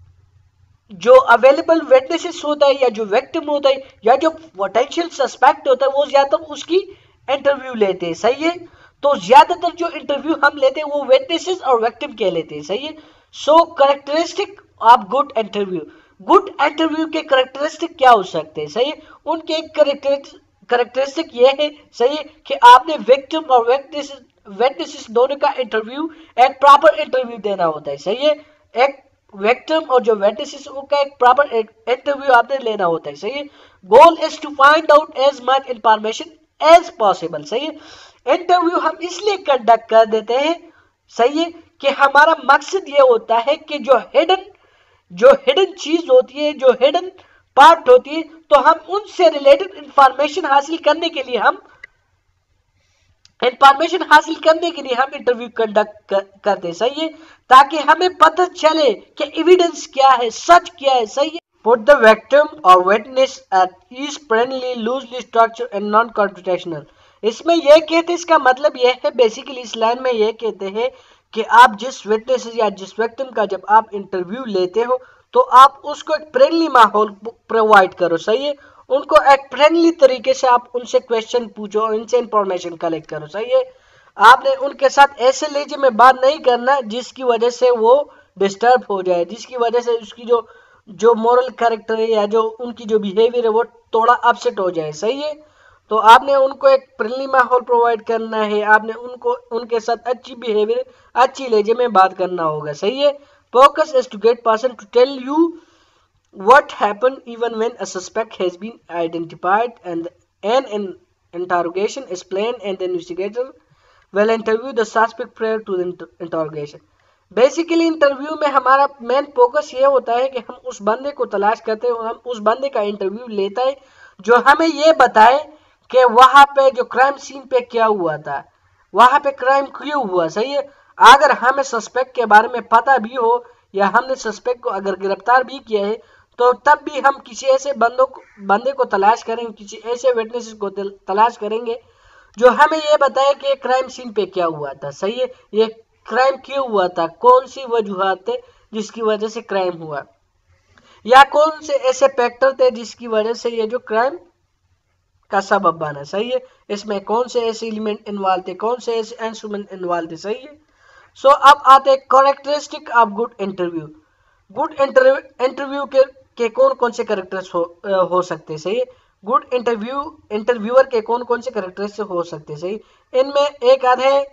जो अवेलेबल विटनेसेस होता है या जो विक्टिम होता है या जो पोटेंशियल सस्पेक्ट होता है वो ज्यादातर उसकी इंटरव्यू लेते हैं. सही है. तो ज्यादातर जो इंटरव्यू हम लेते हैं वो विटनेसेस और विक्टिम के लेते हैं. सही है. So characteristic of good interview. Good interview के कैरेक्टरिस्टिक क्या हो सकते हैं? सही है. उनके कैरेक्टरिस्टिक ये है. सही है कि आपने विक्टिम और विटनेसेस दोनों का इंटरव्यू एक प्रॉपर इंटरव्यू देना होता है. सही है. एक विक्टिम और जो विटनेसेस उनका एक प्रॉपर इंटरव्यू आपने लेना होता है. सही है. Goal is to find out as much information as possible. सही है. इंटरव्यू हम इसलिए कंडक्ट कर देते हैं. सही है कि हमारा मकसद ये होता है कि जो हिडन चीज होती है, जो हिडन पार्ट होती है, तो हम उनसे रिलेटेड इंफॉर्मेशन हासिल करने के लिए हम इंटरव्यू कंडक्ट करते हैं. सही है. ताकि हमें पता चले कि एविडेंस क्या है, सच क्या है. सही है. Put the victim or witness at ease, friendly, loosely structured and non-confrontational. इसमें यह कहते, इसका मतलब यह है बेसिकली इस लाइन में यह कहते हैं कि आप जिस विटनेस या जिस विक्टिम का जब आप इंटरव्यू लेते हो तो आप उसको एक फ्रेंडली माहौल प्रोवाइड करो. सही है. उनको एक फ्रेंडली तरीके से आप उनसे क्वेश्चन पूछो, उनसे इंफॉर्मेशन कलेक्ट करो. सही है. आपने उनके साथ ऐसे लहजे में बात नहीं करना जिसकी वजह से वो डिस्टर्ब हो जाए, जिसकी वजह से उसकी जो मोरल कैरेक्टर है या जो उनकी जो बिहेवियर है वो थोड़ा अपसेट हो जाए. सही है. तो आपने उनको एक फ्रेंडली माहौल प्रोवाइड करना है. आपने उनके साथ अच्छी बिहेवियर, अच्छी लहजे में बात करना होगा. सही है. Focus is to get person to tell you what happened even when a suspect has been identified and an interrogation is planned and the investigator will interview the suspect prior to the interrogation. Basically interview में हमारा main focus ये होता है कि हम उस बंदे को तलाश करते हैं, हम उस बंदे का इंटरव्यू लेते हैं जो हमें ये बताए कि वहां पे जो क्राइम सीन पे क्या हुआ था, वहां पे क्राइम क्यों हुआ. सही है. अगर हमें सस्पेक्ट के बारे में पता भी हो या हमने सस्पेक्ट को अगर गिरफ्तार भी किया है तो तब भी हम किसी ऐसे बंदे को तलाश करेंगे, किसी ऐसे विटनेस को तलाश करेंगे जो हमें ये बताए कि क्राइम सीन पे क्या हुआ था. सही है. ये क्राइम क्यों हुआ था, कौन सी वजूहात थे जिसकी वजह से क्राइम हुआ, या कौन से ऐसे फैक्टर थे जिसकी वजह से ये जो क्राइम का सबब बना. सही है. इसमें कौन से ऐसे एलिमेंट इन्वॉल्व थे, कौन से ऐसे इंस्ट्रूमेंट इन्वॉल्व थे. सही है. सो अब आते हैं characteristic of good interview. Good interview के कौन कौन से कैरेक्टर्स हो सकते हैं. सही है. गुड इंटरव्यूअर के कौन कौन से कैरेक्टर्स हो सकते हैं. सही. इनमें एक आध है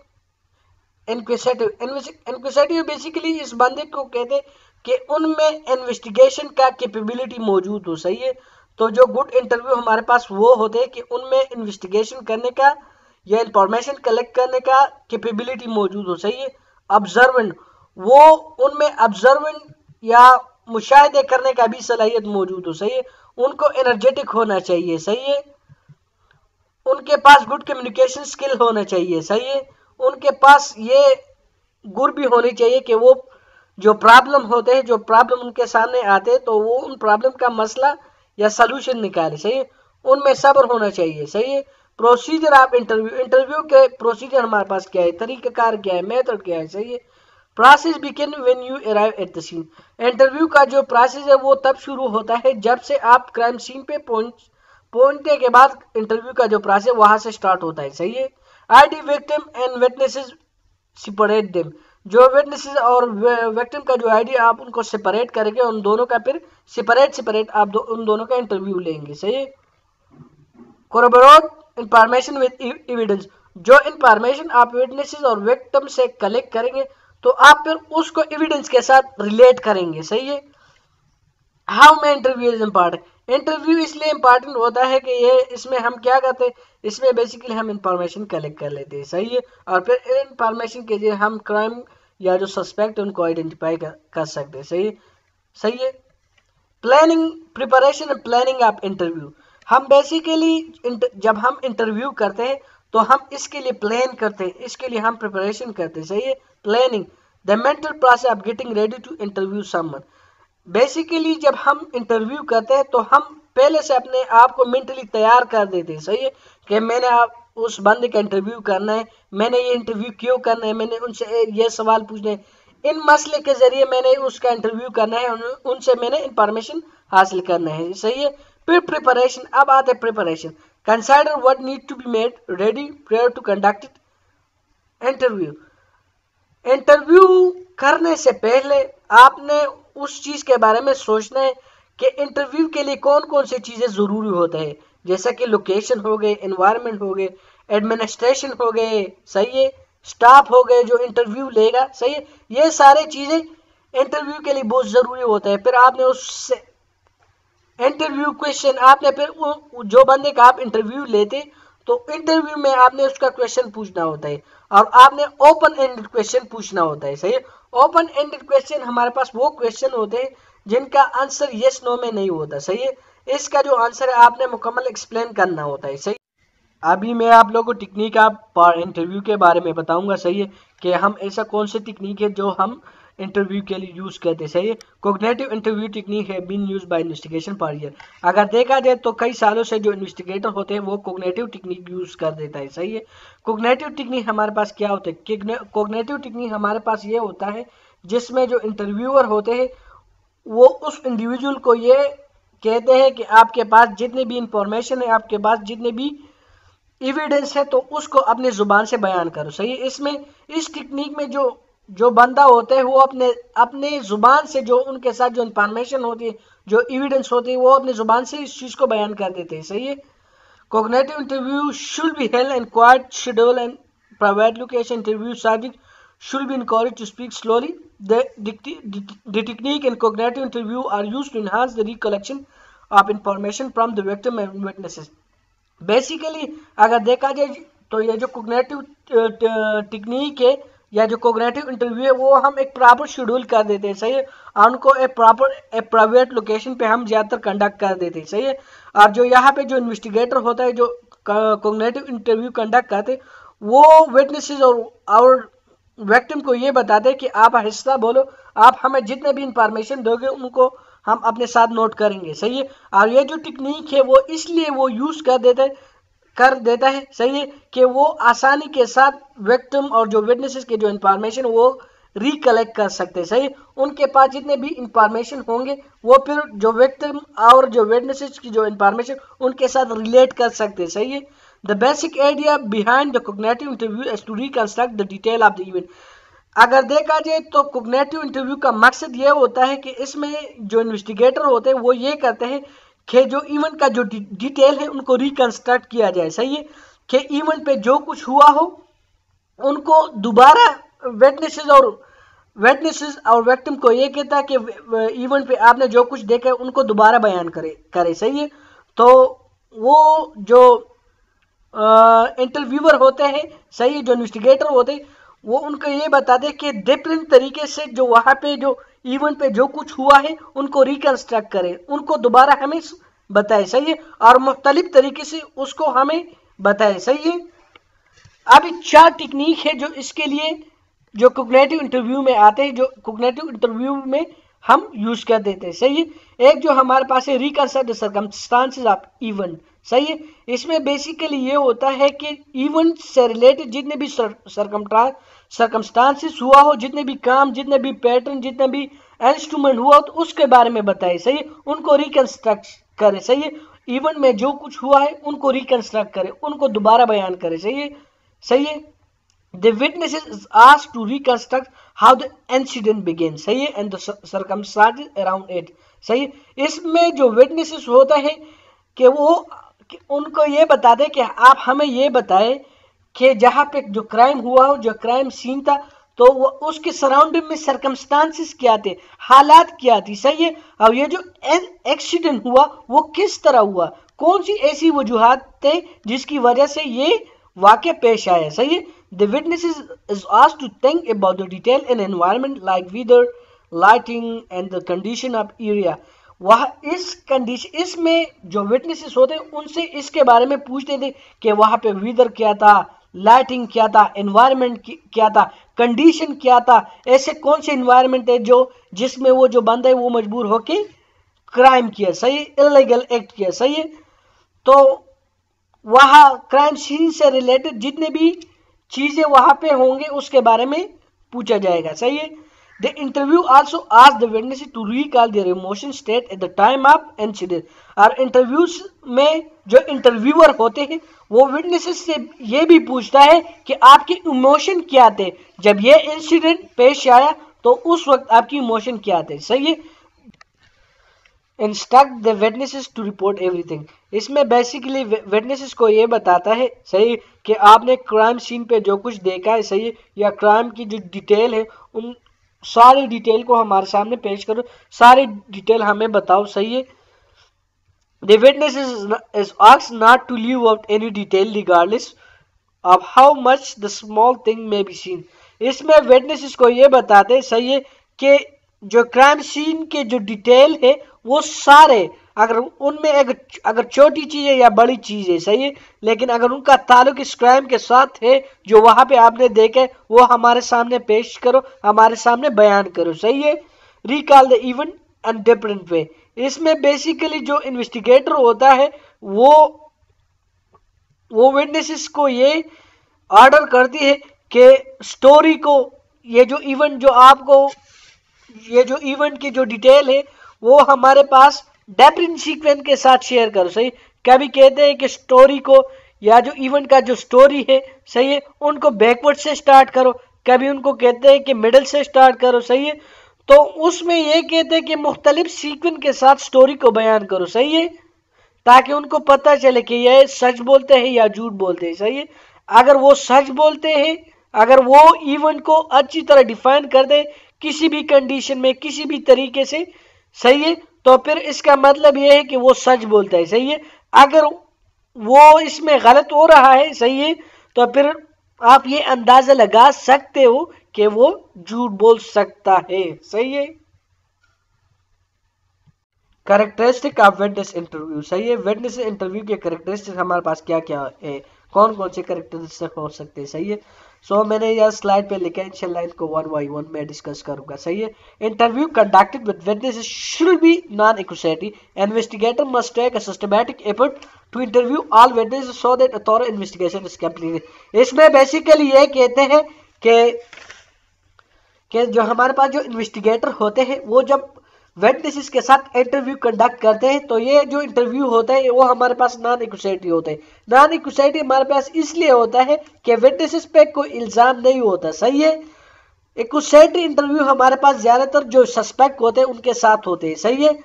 इंक्विजिटिव. बेसिकली इस बंदे को कहते कि उनमें इन्वेस्टिगेशन का कैपेबिलिटी मौजूद हो. सही है. तो जो गुड इंटरव्यू हमारे पास वो होते हैं कि उनमें इन्वेस्टिगेशन करने का या इंफॉर्मेशन कलेक्ट करने का कैपेबिलिटी मौजूद हो. सही है. ऑब्जर्वेंट, वो उनमें ऑब्जर्वेंट या मुशाहिदे करने का भी सलाहियत मौजूद हो. सही है. उनको एनर्जेटिक होना चाहिए. सही है. उनके पास गुड कम्युनिकेशन स्किल होना चाहिए. सही है. उनके पास ये गुण भी होनी चाहिए कि वो जो प्रॉब्लम होते हैं, जो प्रॉब्लम उनके सामने आते हैं, तो वो उन प्रॉब्लम का मसला या सलूशन निकाले. सही है. उनमें सब्र होना चाहिए. सही है. Procedure of interview. इंटरव्यू के प्रोसीजर हमारे पास क्या है, तरीकाकार क्या है, मेथड क्या है. सही है. Process begin when you arrive at the scene. Interview का जो प्रोसेस है वो तब शुरू होता है जब से आप क्राइम सीन पे पहुंचने के बाद इंटरव्यू का जो प्रोसेस वहां से स्टार्ट होता है। सही है। ID victim and witnesses separate them. जो विटनेसेस और विक्टिम का जो आईडी आप उनको सेपरेट करेंगे, उन दोनों का फिर सेपरेट आप उन दोनों का इंटरव्यू लेंगे। सही है। Corroborate information with evidence. जो इंफॉर्मेशन आप विटनेसेस और विक्टिम से कलेक्ट करेंगे तो आप फिर उसको एविडेंस के साथ रिलेट करेंगे। सही है। How may interview is important. Interview इसलिए इम्पॉर्टेंट होता है कि ये इसमें हम क्या करते हैं, इसमें बेसिकली हम इंफॉर्मेशन कलेक्ट कर लेते हैं। सही है। और फिर इंफॉर्मेशन के लिए हम क्राइम या जो सस्पेक्ट उनको आइडेंटिफाई कर सकते हैं। सही है। Planning preparation and planning of interview. हम बेसिकली जब हम इंटरव्यू करते हैं तो हम इसके लिए प्लान करते हैं, इसके लिए हम प्रिपरेशन करते हैं। सही है। Planning the mental process of getting ready to interview someone. Basically जब हम इंटरव्यू करते हैं तो हम पहले से अपने आप को मेंटली तैयार कर देते हैं। सही है। कि मैंने उस बंदे का इंटरव्यू करना है, मैंने ये इंटरव्यू क्यों करना है, मैंने उनसे ये सवाल पूछने हैं, इन मसले के जरिए मैंने उसका इंटरव्यू करना है, उनसे मैंने इंफॉर्मेशन हासिल करना है। सही है। फिर प्रिपरेशन। अब आते हैं preparation. Consider what need to be made ready prior to conduct interview. Interview करने से पहले आपने उस चीज के बारे में सोचना है कि इंटरव्यू के लिए कौन कौन सी चीजें जरूरी होते हैं, जैसा कि लोकेशन हो गए, एनवायरनमेंट हो गए, एडमिनिस्ट्रेशन हो गए। सही है। स्टाफ हो गए जो इंटरव्यू लेगा। सही है। ये सारे चीजें इंटरव्यू के लिए बहुत जरूरी होते हैं। फिर आपने उससे इंटरव्यू क्वेश्चन, आपने फिर जो बंदे का आप इंटरव्यू लेते तो इंटरव्यू में आपने उसका क्वेश्चन पूछना होता है और आपने ओपन एंडेड क्वेश्चन पूछना होता है। सही है। ओपन एंडेड क्वेश्चन हमारे पास वो क्वेश्चन होते हैं जिनका आंसर यस नो में नहीं होता। सही है। इसका जो आंसर है आपने मुकम्मल एक्सप्लेन करना होता है। सही। अभी मैं आप लोगों को टेक्निक ऑफ इंटरव्यू के बारे में बताऊंगा। सही है। कि हम ऐसा कौन सी टेक्निक है जो हम इंटरव्यू के लिए यूज करते हैं। सही है। Cognitive interview technique has been use by investigation for year. अगर देखा जाए तो कई सालों से जो इन्वेस्टिगेटर होते हैं वो कोग्निटिव टेक्निक यूज कर देता है। सही है। कोग्निटिव टेक्निक हमारे पास क्या होता है, कोग्निटिव टेक्निक हमारे पास ये होता है जिसमें जो इंटरव्यूअर होते हैं वो उस इंडिविजुअल को ये कहते हैं कि आपके पास जितने भी इंफॉर्मेशन है, आपके पास जितने भी एविडेंस है, तो उसको अपने जुबान से बयान करो। सही है। इसमें इस टेक्निक में जो बंदा होता है वो अपने जुबान से जो उनके साथ जो इंफॉर्मेशन होती है, जो एविडेंस होती है, वो अपने जुबान से इस चीज को बयान कर देते हैं। सही है। Cognitive interview should be held in quiet schedule and private location. Interview subject should be encouraged to speak slowly. The technique in cognitive interview are used to enhance the recollection of information from the victim and witnesses. Basically, अगर देखा जाए तो ये जो cognitive technique है या जो cognitive interview है वो हम एक प्रॉपर शेड्यूल कर देते हैं। सही है। और उनको एक प्राइवेट लोकेशन पे हम ज़्यादातर कंडक्ट कर देते हैं। सही है। और जो यहाँ पे जो इन्वेस्टिगेटर होता है जो cognitive इंटरव्यू कंडक्ट करते वो विटनेसेस और विक्टिम को ये बताते हैं कि आप आहिस्ता बोलो, आप हमें जितने भी इंफॉर्मेशन दोगे उनको हम अपने साथ नोट करेंगे। सही है। और ये जो टेक्निक है वो इसलिए वो यूज कर देता है। सही है। कि वो आसानी के साथ विक्टिम और जो विटनेसेस के जो इंफॉर्मेशन वो रिकलेक्ट कर सकते हैं। सही। उनके पास जितने भी इंफॉर्मेशन होंगे वो फिर जो विक्टिम और जो विटनेसेस की जो इंफॉर्मेशन उनके साथ रिलेट कर सकते हैं। सही है। The basic idea behind the cognitive interview is to reconstruct the detail of the event. अगर देखा जाए तो cognitive interview का मकसद ये होता है कि इसमें जो इन्वेस्टिगेटर होते हैं वो ये करते हैं कि जो इवेंट का जो डिटेल है उनको रिकंस्ट्रक्ट किया जाए। सही है। कि इवेंट पे जो कुछ हुआ हो उनको दोबारा विटनेसेस और विक्टिम को ये कहता है कि इवेंट पे आपने जो कुछ देखा है उनको दोबारा बयान करे। सही है। तो वो जो इंटरव्यूअर होते हैं, सही, जो इन्वेस्टिगेटर होते हैं, वो उनको ये बताते हैं कि डिफरेंट तरीके से जो वहाँ पे जो इवेंट पे जो कुछ हुआ है उनको रिकंस्ट्रक्ट करें, उनको दोबारा हमें बताए। सही है। और मुख्तलिफ तरीके से उसको हमें बताए। सही है। अभी 4 टेक्निक है जो इसके लिए जो कॉग्निटिव इंटरव्यू में आते हैं, जो कॉग्निटिव इंटरव्यू में हम यूज कर देते हैं। सही है। एक जो हमारे पास है reconstruct the circumstances of event. सही है। इसमें बेसिकली ये होता है कि इवेंट से रिलेटेड जितने भी सर्कमस्टांसिस हुआ हो, जितने भी काम, जितने भी पैटर्न, जितने भी इंस्ट्रूमेंट हुआ हो, तो उसके बारे में बताए, सही है। उनको रिकंस्ट्रक्ट करे, सही है। इवेंट में जो कुछ हुआ है उनको रिकंस्ट्रक्ट करे, उनको दोबारा बयान करे, सही है, सही है। The witnesses is asked to reconstruct how the incident began, सही है, and the circumstances around it, सही है। इसमें जो witnesses होता है कि वो उनको ये बता दे कि आप हमें ये बताए कि जहां पे जो क्राइम हुआ हो, जो क्राइम सीन था, तो वो उसके सराउंडिंग में सर्कमस्टांसिस क्या थे, हालात क्या थी, सही है। और ये जो एक्सीडेंट हुआ वो किस तरह हुआ, कौन सी ऐसी वजूहात थे जिसकी वजह से ये वाकया पेश आया, सही है। The witness is asked to think about the detail and environment like weather, lighting and the condition of area. वह इस कंडीशन, इसमें जो विटनेसेस होते हैं उनसे इसके बारे में पूछते थे कि वहां पे वेदर क्या था, लाइटिंग क्या था, एनवायरनमेंट क्या था, कंडीशन क्या था, ऐसे कौन से एनवायरनमेंट है जो जिसमें वो जो बंदा है वो मजबूर होके क्राइम किया, सही, इलीगल एक्ट किया, सही है। तो वहां क्राइम सीन से रिलेटेड जितने भी चीजें वहां पे होंगे उसके बारे में पूछा जाएगा, सही है। The interview also asked the witnesses to recall their emotion state at the time of incident. और इंटरव्यूज में जो इंटरव्यूअर होते हैं वो विटनेसेस से ये भी पूछता है कि आपके इमोशन क्या थे जब ये इंसिडेंट पेश आया, तो उस वक्त आपकी इमोशन क्या थे, सही है। Instruct the witnesses to report everything, इसमें बेसिकली विटनेसेस को ये बताता है, सही, कि आपने क्राइम सीन पे जो कुछ देखा है, सही है, या क्राइम की जो डिटेल है उन सारी डिटेल को हमारे सामने पेश करो, सारी डिटेल हमें बताओ, सही है। The witness is asked not to leave out any detail regardless of how much the small thing may be seen. इसमें विटनेसेस को ये बताते, सही है, कि जो क्राइम सीन के जो डिटेल है वो सारे, अगर उनमें अगर छोटी चीज है या बड़ी चीज है, सही है, लेकिन अगर उनका ताल्लुक इस क्राइम के साथ है जो वहां पे आपने देखे, वो हमारे सामने पेश करो, हमारे सामने बयान करो, सही है। Recall the event and different way, इसमें बेसिकली जो इन्वेस्टिगेटर होता है वो विटनेसेस को ये ऑर्डर करती है कि स्टोरी को, ये जो इवेंट की जो डिटेल है वो हमारे पास डेफरेंट सीक्वेंस के साथ शेयर करो, सही। कभी कहते हैं कि स्टोरी को या जो इवेंट का जो स्टोरी है, सही है, उनको बैकवर्ड से स्टार्ट करो, कभी उनको कहते हैं कि मिडल से स्टार्ट करो, सही है। तो उसमें ये कहते हैं कि मुख्तलिफ सीक्वेंस के साथ स्टोरी को बयान करो, सही है, ताकि उनको पता चले कि ये सच बोलते हैं या झूठ बोलते हैं, सही है। अगर वो सच बोलते हैं, अगर वो इवेंट को अच्छी तरह डिफाइन कर दे किसी भी कंडीशन में, किसी भी तरीके से, सही है, तो फिर इसका मतलब यह है कि वो सच बोलता है, सही है। अगर वो इसमें गलत हो रहा है, सही है, तो फिर आप ये अंदाजा लगा सकते हो कि वो झूठ बोल सकता है, सही है। कैरेक्टरिस्टिक ऑफ विटनेस इंटरव्यू, सही है। विटनेस इंटरव्यू के कैरेक्टरिस्टिक हमारे पास क्या क्या है, कौन कौन से कैरेक्टरिस्टिक हो सकते हैं, सही है। सो मैंने यह स्लाइड पे लिखा है, इंशाल्लाह इनको वन बाय वन मैं डिस्कस करूंगा, सही है। Interview conducted with witnesses should be non accusatory, investigator must take a systematic effort to interview all witnesses so that a thorough investigation is completed. इसमें बेसिकली ये कहते हैं कि जो हमारे पास जो इन्वेस्टिगेटर होते हैं वो जब विटनेसेस के साथ इंटरव्यू कंडक्ट करते हैं, तो ये जो इंटरव्यू होता है वो हमारे पास नॉन एक्यूजेटरी होता है। नॉन एक्यूजेटरी हमारे पास इसलिए होता है कि विटनेसेस पे कोई इल्जाम नहीं होता, सही है। एक्यूजेटरी इंटरव्यू हमारे पास ज्यादातर जो सस्पेक्ट होते हैं उनके साथ होते हैं, सही है,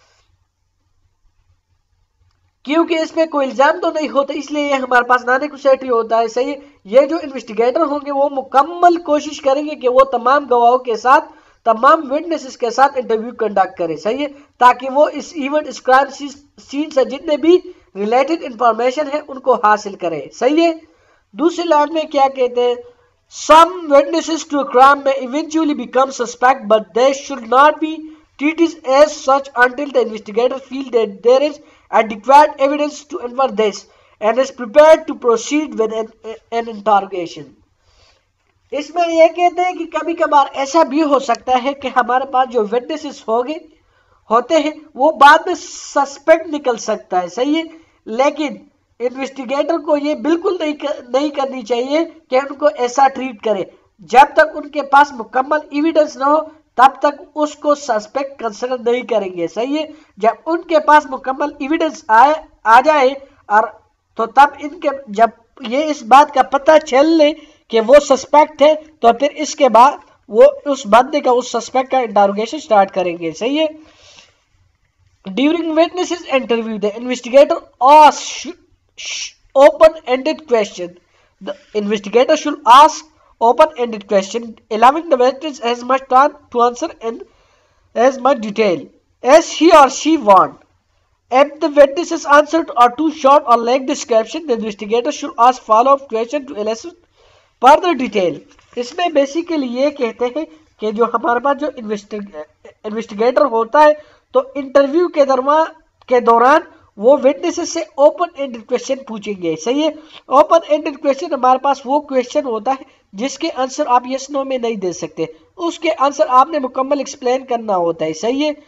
क्योंकि इसमें कोई इल्जाम तो नहीं होता, इसलिए ये हमारे पास नॉन एक्यूजेटरी होता है, सही है। ये जो इन्वेस्टिगेटर होंगे वो मुकम्मल कोशिश करेंगे कि वो तमाम गवाहों के साथ, तमाम विटनेसेस के साथ इंटरव्यू कंडक्ट करें, सही है, ताकि वो इस इवेंट, इस क्राइम सीन से जितने भी रिलेटेड इंफॉर्मेशन है उनको हासिल करें, सही है। दूसरी लाइन में क्या कहते हैं, some witnesses to crime may eventually become suspect but they should not be treated as such until the investigator feel that there is adequate evidence to infer this and is prepared to proceed with an interrogation. इसमें यह कहते हैं कि कभी कभार ऐसा भी हो सकता है कि हमारे पास जो विटनेसेस होते हैं वो बाद में सस्पेक्ट निकल सकता है, सही है, लेकिन इन्वेस्टिगेटर को ये बिल्कुल नहीं करनी चाहिए कि उनको ऐसा ट्रीट करे। जब तक उनके पास मुकम्मल एविडेंस ना हो तब तक उसको सस्पेक्ट कंसिडर नहीं करेंगे। सही है, जब उनके पास मुकम्मल एविडेंस आ जाए और तो तब इनके जब ये इस बात का पता चल ले कि वो सस्पेक्ट है तो फिर इसके बाद वो उस बंदे का उस सस्पेक्ट का इंटरोगेशन स्टार्ट करेंगे। सही है। During witnesses interview the investigator ask open-ended question. The investigator should ask open-ended question, allowing the witness as much time to answer in as much detail as he or she want. If the witness's answers are too short or lack description, the investigator should ask follow-up question to elicit further detail. इसमें basically ये कहते हैं कि जो हमारे पास जो investigator होता है तो इंटरव्यू के दौरान वो विटनेसेस से ओपन एंडेड क्वेश्चन पूछेंगे। सही है, ओपन एंडेड क्वेश्चन हमारे पास वो क्वेश्चन होता है जिसके आंसर आप यस नो में नहीं दे सकते, उसके आंसर आपने मुकम्मल एक्सप्लेन करना होता है। सही है,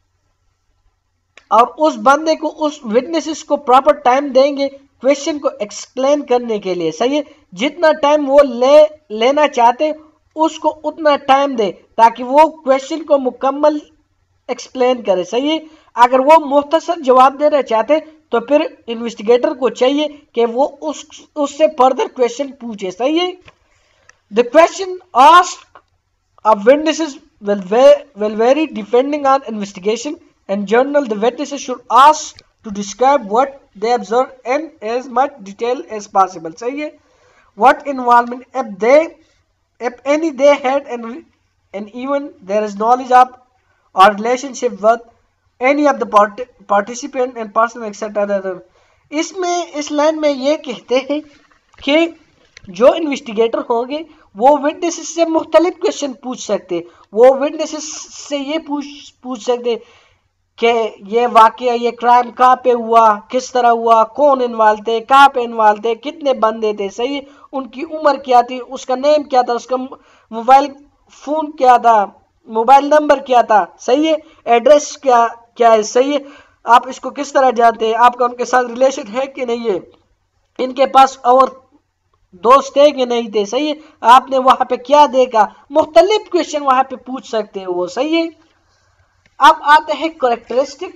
और उस बंदे को उस विटनेसेस को प्रॉपर टाइम देंगे क्वेश्चन को एक्सप्लेन करने के लिए। सही है, जितना टाइम वो लेना चाहते उसको उतना टाइम दे ताकि वो क्वेश्चन को मुकम्मल एक्सप्लेन करे। सही है, अगर वो मुख्तसर जवाब देना चाहते तो फिर इन्वेस्टिगेटर को चाहिए कि वो उससे फर्दर क्वेश्चन पूछे। सही है, the question asked of witnesses will vary depending on investigation. In general, the witnesses should ask to describe what they observed in as much detail as possible. सही है, what involvement if any they had and even there is knowledge of or relationship with any of the participant and person etc. इसमें इस line में ये कहते हैं कि जो इन्वेस्टिगेटर होंगे वो विटनेसेस से मुख्तलिफ क्वेश्चन पूछ सकते, वो विटनेसेस से ये पूछ सकते कि ये वाकया ये क्राइम कहाँ पे हुआ, किस तरह हुआ, कौन इन्वॉल्व थे, कहाँ पे इन्वॉल्व थे, कितने बंदे थे। सही है, उनकी उम्र क्या थी, उसका नेम क्या था, उसका मोबाइल फोन क्या था, मोबाइल नंबर क्या था। सही है, एड्रेस क्या है। सही है, आप इसको किस तरह जानते हैं, आपका उनके साथ रिलेशन है कि नहीं है, इनके पास और दोस्त थे कि नहीं थे। सही है, आपने वहां पे क्या देखा, मुख्तलिफ क्वेश्चन वहां पे पूछ सकते हैं वो। सही है, अब आते हैं कैरेक्टरिस्टिक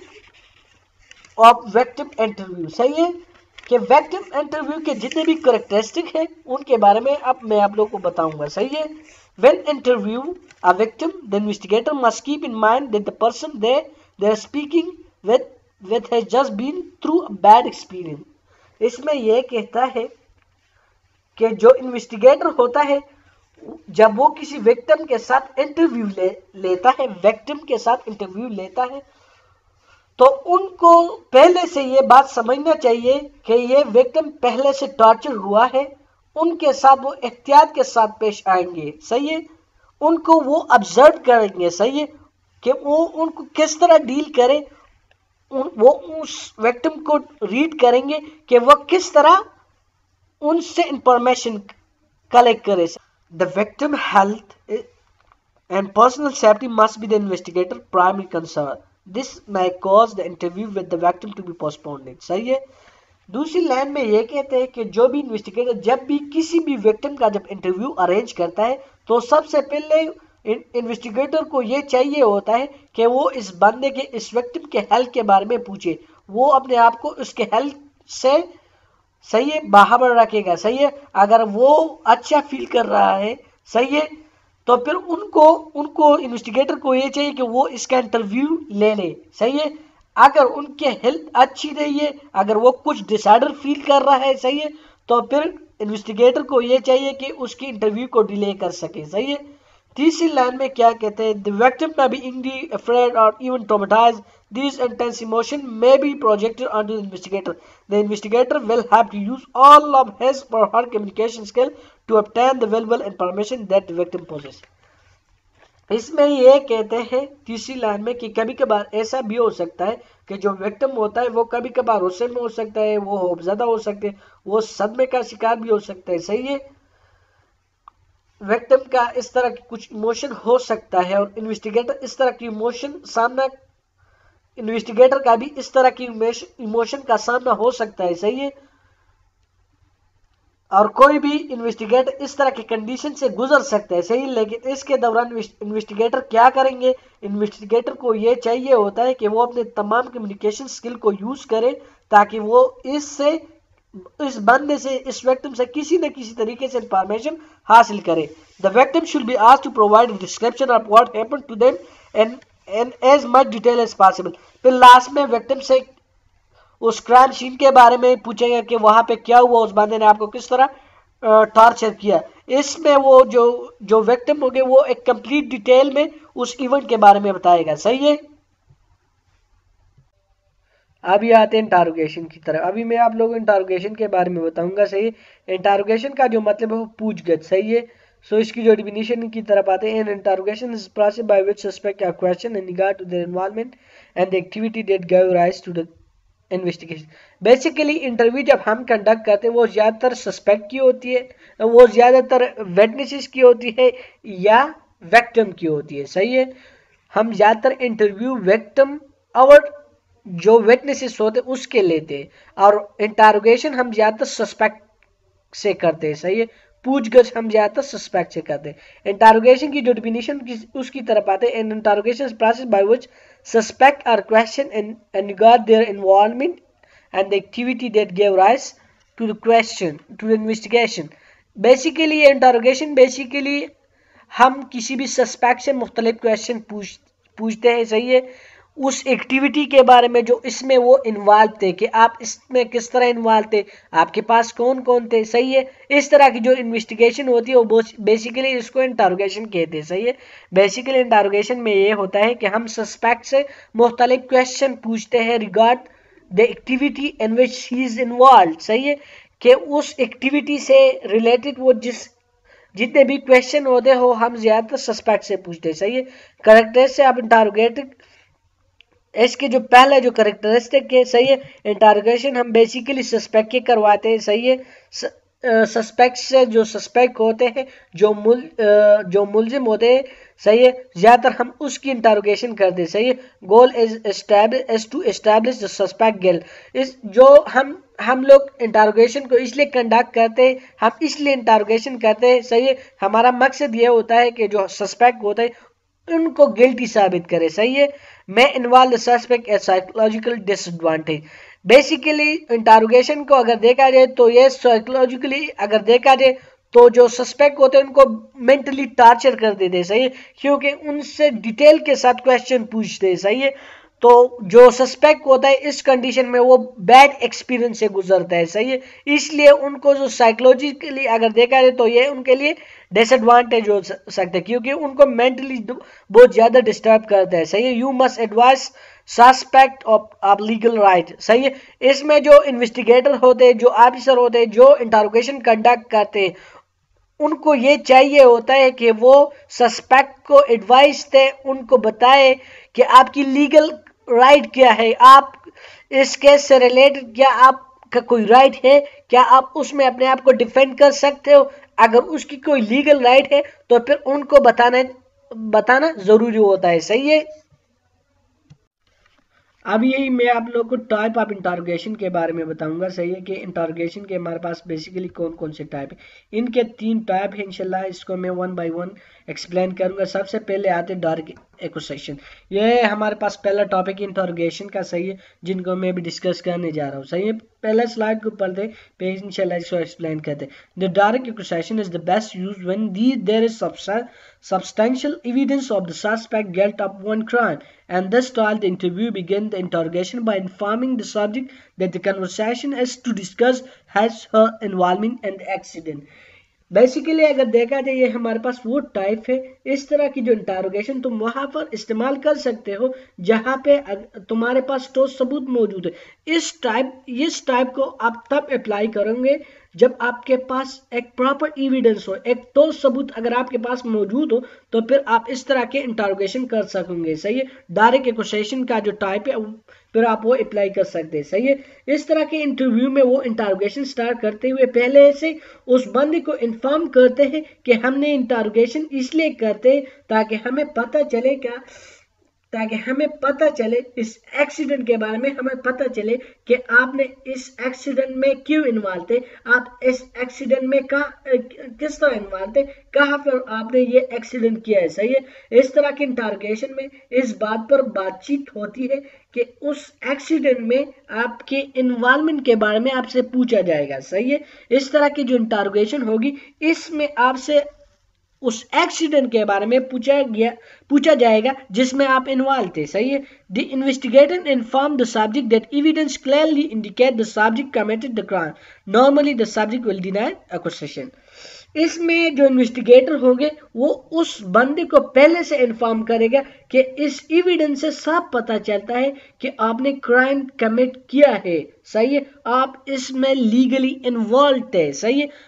ऑफ विक्टिम इंटरव्यू। सही है, कि विक्टिम इंटरव्यू के जितने भी कैरेक्टरिस्टिक हैं उनके बारे में अब मैं आप लोगों को बताऊंगा। सही है, when interview a victim the investigator must keep in mind that the person they are speaking with has just been through a bad experience. इसमें यह कहता है कि जो इन्वेस्टिगेटर होता है जब वो किसी विक्टिम के साथ इंटरव्यू लेता है, विक्टिम के साथ इंटरव्यू लेता है तो उनको पहले से ये बात समझना चाहिए कि ये विक्टिम पहले से टॉर्चर हुआ है, उनके साथ वो एहतियात के साथ पेश आएंगे। सही है, उनको वो ऑब्जर्व करेंगे। सही है, कि वो उनको किस तरह डील करें, वो उस विक्टिम को रीड करेंगे कि वो किस तरह उनसे इंफॉर्मेशन कलेक्ट करे। The victim health and personal safety must be the investigator primary concern. This may cause the interview with the victim to be postponed. सही है, दूसरी लाइन में ये कहते हैं कि जो भी इन्वेस्टिगेटर जब भी किसी भी विक्टिम का जब इंटरव्यू अरेंज करता है तो सबसे पहले इन्वेस्टिगेटर को ये चाहिए होता है कि वो इस बंदे के इस विक्टिम के हेल्थ के बारे में पूछे, वो अपने आप को उसके हेल्थ से सही है बाहर रखेगा। सही है, अगर वो अच्छा फील कर रहा है सही है तो फिर उनको इन्वेस्टिगेटर को ये चाहिए कि वो इसका इंटरव्यू ले ले। सही है, अगर उनके हेल्थ अच्छी नहीं है, अगर वो कुछ डिसऑर्डर फील कर रहा है सही है तो फिर इन्वेस्टिगेटर को ये चाहिए कि उसकी इंटरव्यू को डिले कर सके। सही है, तीसरी लाइन में क्या कहते हैं, the victim may be angry, afraid or even traumatized. These intense emotions may be projected onto the investigator. The investigator will have to use all of his or her communication skill to obtain the valuable information that the victim possesses. इसमें ये कहते हैं तीसरी line में कि कभी कभार ऐसा भी हो सकता है कि जो विक्टिम होता है वो कभी कभार गुस्से में हो सकता है, वो खौफजदा हो सकते हैं, वो सदमे का शिकार भी हो सकता है। सही है, विक्टिम का इस तरह की कुछ इमोशन हो सकता है और इन्वेस्टिगेटर इस तरह की इन्वेस्टिगेटर का भी इस तरह की इमोशन का सामना हो सकता है। सही है, और कोई भी इन्वेस्टिगेटर इस तरह की कंडीशन से गुजर सकता है, सही। लेकिन इसके दौरान इन्वेस्टिगेटर क्या करेंगे, इन्वेस्टिगेटर को ये चाहिए होता है कि वो अपने तमाम कम्युनिकेशन स्किल को यूज करे ताकि वो इस बंदे से, इस विक्टिम से किसी न किसी तरीके से इंफॉर्मेशन हासिल करे। The victim should be asked to provide a description of what happened to them and as much detail as possible. फिर लास्ट में विक्टिम से उस क्राइम सीन के बारे में पूछेगा कि वहां पे क्या हुआ, उस बंदे ने आपको किस तरह टॉर्चर किया। इसमें वो जो विक्टिम होंगे वो एक कंप्लीट डिटेल में उस इवेंट के बारे में बताएगा, सही है। अभी आते हैं इंटारोगेशन की तरफ। अभी मैं आप लोगों को इंटारोगेशन के बारे में बताऊंगा, सही है। इंटारोगेशन का जो मतलब है वो पूछगछ, सही है। सो इसकी जो डिफिनीशन की तरफ आते हैं, interrogation is process by which suspect are question in regard to their involvement and the activity that give rise to the investigation. Basically interview जब हम कंडक्ट करते हैं वो ज़्यादातर सस्पेक्ट की होती है, वो ज़्यादातर विटनेसेस की होती है या विक्टिम की होती है, सही है। हम ज़्यादातर इंटरव्यू विक्टिम और जो विटनेसेस होते हैं उसके लेते हैं, और इंटारोगेशन हम ज़्यादातर सस्पेक्ट से करते हैं, सही है। पूछगछ हम ज्यादातर सस्पेक्ट से करते हैं। इंटारोगेशन की जो डिफिनीशन उसकी तरफ आते हैं, interrogation process by which suspect are question and regard their involvement and the activity that give rise to the question to the investigation. Basically interrogation basically हम किसी भी सस्पेक्ट से मुख्तलिफ क्वेश्चन पूछते हैं, सही है, उस एक्टिविटी के बारे में जो इसमें वो इन्वॉल्व थे, कि आप इसमें किस तरह इन्वॉल्व थे, आपके पास कौन कौन थे, सही है। इस तरह की जो इन्वेस्टिगेशन होती है वो बेसिकली इसको इंटारोगेशन कहते हैं, सही है। बेसिकली इंटारोगेशन में ये होता है कि हम सस्पेक्ट से मुख्तलिफ क्वेश्चन पूछते हैं regard the activity in which he is involve, सही है, कि उस एक्टिविटी से रिलेटेड वो जितने भी क्वेश्चन होते हो हम ज्यादातर सस्पेक्ट से पूछते हैं, सही है। कैरेक्टरिस्टिक ऑफ इंटारोगेटिव, इसके जो पहला जो करेक्टरिस्टिक है, सही है, इंटारोगेशन हम बेसिकली सस्पेक्ट के करवाते हैं, सही है। सस्पेक्ट से जो सस्पेक्ट होते हैं, जो मुलजिम होते हैं, सही है, ज्यादातर हम उसकी इंटारोगेशन करते हैं, सही है। Goal is to establish the suspect guilt. इस जो हम लोग इंटारोगेशन को इसलिए कंडक्ट करते हैं, हम इसलिए इंटारोगेशन करते हैं, सही है। हमारा मकसद ये होता है कि जो सस्पेक्ट होता है उनको गिल्टी साबित करे, सही है। मैं involve the suspect at psychological disadvantage. Basically interrogation को अगर देखा जाए तो ये साइकोलॉजिकली अगर देखा जाए तो जो सस्पेक्ट होते हैं उनको मेंटली टॉर्चर कर देते हैं, सही है, क्योंकि उनसे डिटेल के साथ क्वेश्चन पूछते हैं, सही है। तो जो सस्पेक्ट होता है इस कंडीशन में वो बैड एक्सपीरियंस से गुजरता है, सही है। इसलिए उनको जो साइकोलॉजिकली अगर देखा जाए तो ये उनके लिए डिसएडवांटेज हो सकता है, क्योंकि उनको मेंटली बहुत ज्यादा डिस्टर्ब करता है, सही है। You must advise suspect of legal right, सही है। इसमें जो इन्वेस्टिगेटर होते हैं, जो ऑफिसर होते हैं, जो इंटरोगेशन कंडक्ट करते हैं, उनको ये चाहिए होता है कि वो सस्पेक्ट को एडवाइस दे, उनको बताए कि आपकी लीगल राइट क्या है, आप इस केस से रिलेटेड क्या आपका कोई राइट है, क्या आप उसमें अपने आप को डिफेंड कर सकते हो। अगर उसकी कोई लीगल राइट है तो फिर उनको बताना जरूरी होता है, सही है। अब यही मैं आप लोग को टाइप ऑफ इंटारोगेशन के बारे में बताऊंगा, सही है, कि इंटारोगेशन के हमारे पास बेसिकली कौन कौन से टाइप है। इनके 3 टाइप है, इंशाल्लाह इसको मैं 1 बाय 1 एक्सप्लेन करूंगा। सबसे पहले आते हैं डायरेक्ट एक्यूजेशन। ये हमारे पास पहला टॉपिक इंटारोगेशन का, सही है, जिनको मैं भी डिस्कस करने जा रहा हूँ, सही है। पहला स्लाइड के ऊपर दे पे इंशाल्लाह इसको एक्सप्लेन करते हैं। The direct accusation is the best use when there is substantial evidence of the suspect guilt of one crime, and thus style the interview begin the interrogation by informing the subject that the conversation is to discuss his her involvement in the accident. Basically अगर देखा जाए ये हमारे पास वो type है, इस तरह की जो इंटारोगेशन तुम वहां पर इस्तेमाल कर सकते हो जहां पे तुम्हारे पास ठोस सबूत मौजूद है। इस टाइप को आप तब अप्लाई करेंगे जब आपके पास एक प्रॉपर एविडेंस हो, एक ठोस सबूत अगर आपके पास मौजूद हो तो फिर आप इस तरह के इंटारोगेशन कर सकेंगे, सही है। डायरेक्ट एक्यूजेशन का जो टाइप है फिर आप वो अप्लाई कर सकते हैं, सही है। इस तरह के इंटरव्यू में वो इंटारोगेशन स्टार्ट करते हुए पहले से उस बंदे को इन्फॉर्म करते हैं कि हमने इंटारोगेशन इसलिए करते हैं ताकि हमें पता चले क्या ताकि हमें पता चले इस एक्सीडेंट के बारे में, हमें पता चले कि आपने इस एक्सीडेंट में क्यों इन्वॉल्व थे, आप इस एक्सीडेंट में किस तरह इन्वॉल्व थे, कहाँ पर आपने ये एक्सीडेंट किया है। सही है, इस तरह के इंटरोगेशन में इस बात पर बातचीत होती है कि उस एक्सीडेंट में आपके इन्वॉल्वमेंट के बारे में आपसे पूछा जाएगा। सही है, इस तरह की जो इंटरोगेशन होगी इसमें आपसे उस एक्सीडेंट के बारे में पूछा जाएगा जिसमें आप इन्वॉल्व थे। सही है, the investigator inform the subject that evidence clearly indicate the subject committed the crime, normally the subject will deny accusation. इसमें जो इन्वेस्टिगेटर होंगे वो उस बंदे को पहले से इन्फॉर्म करेगा कि इस एविडेंस से सब पता चलता है कि आपने क्राइम कमिट किया है। सही है, आप इसमें लीगली इन्वॉल्व थे। सही है,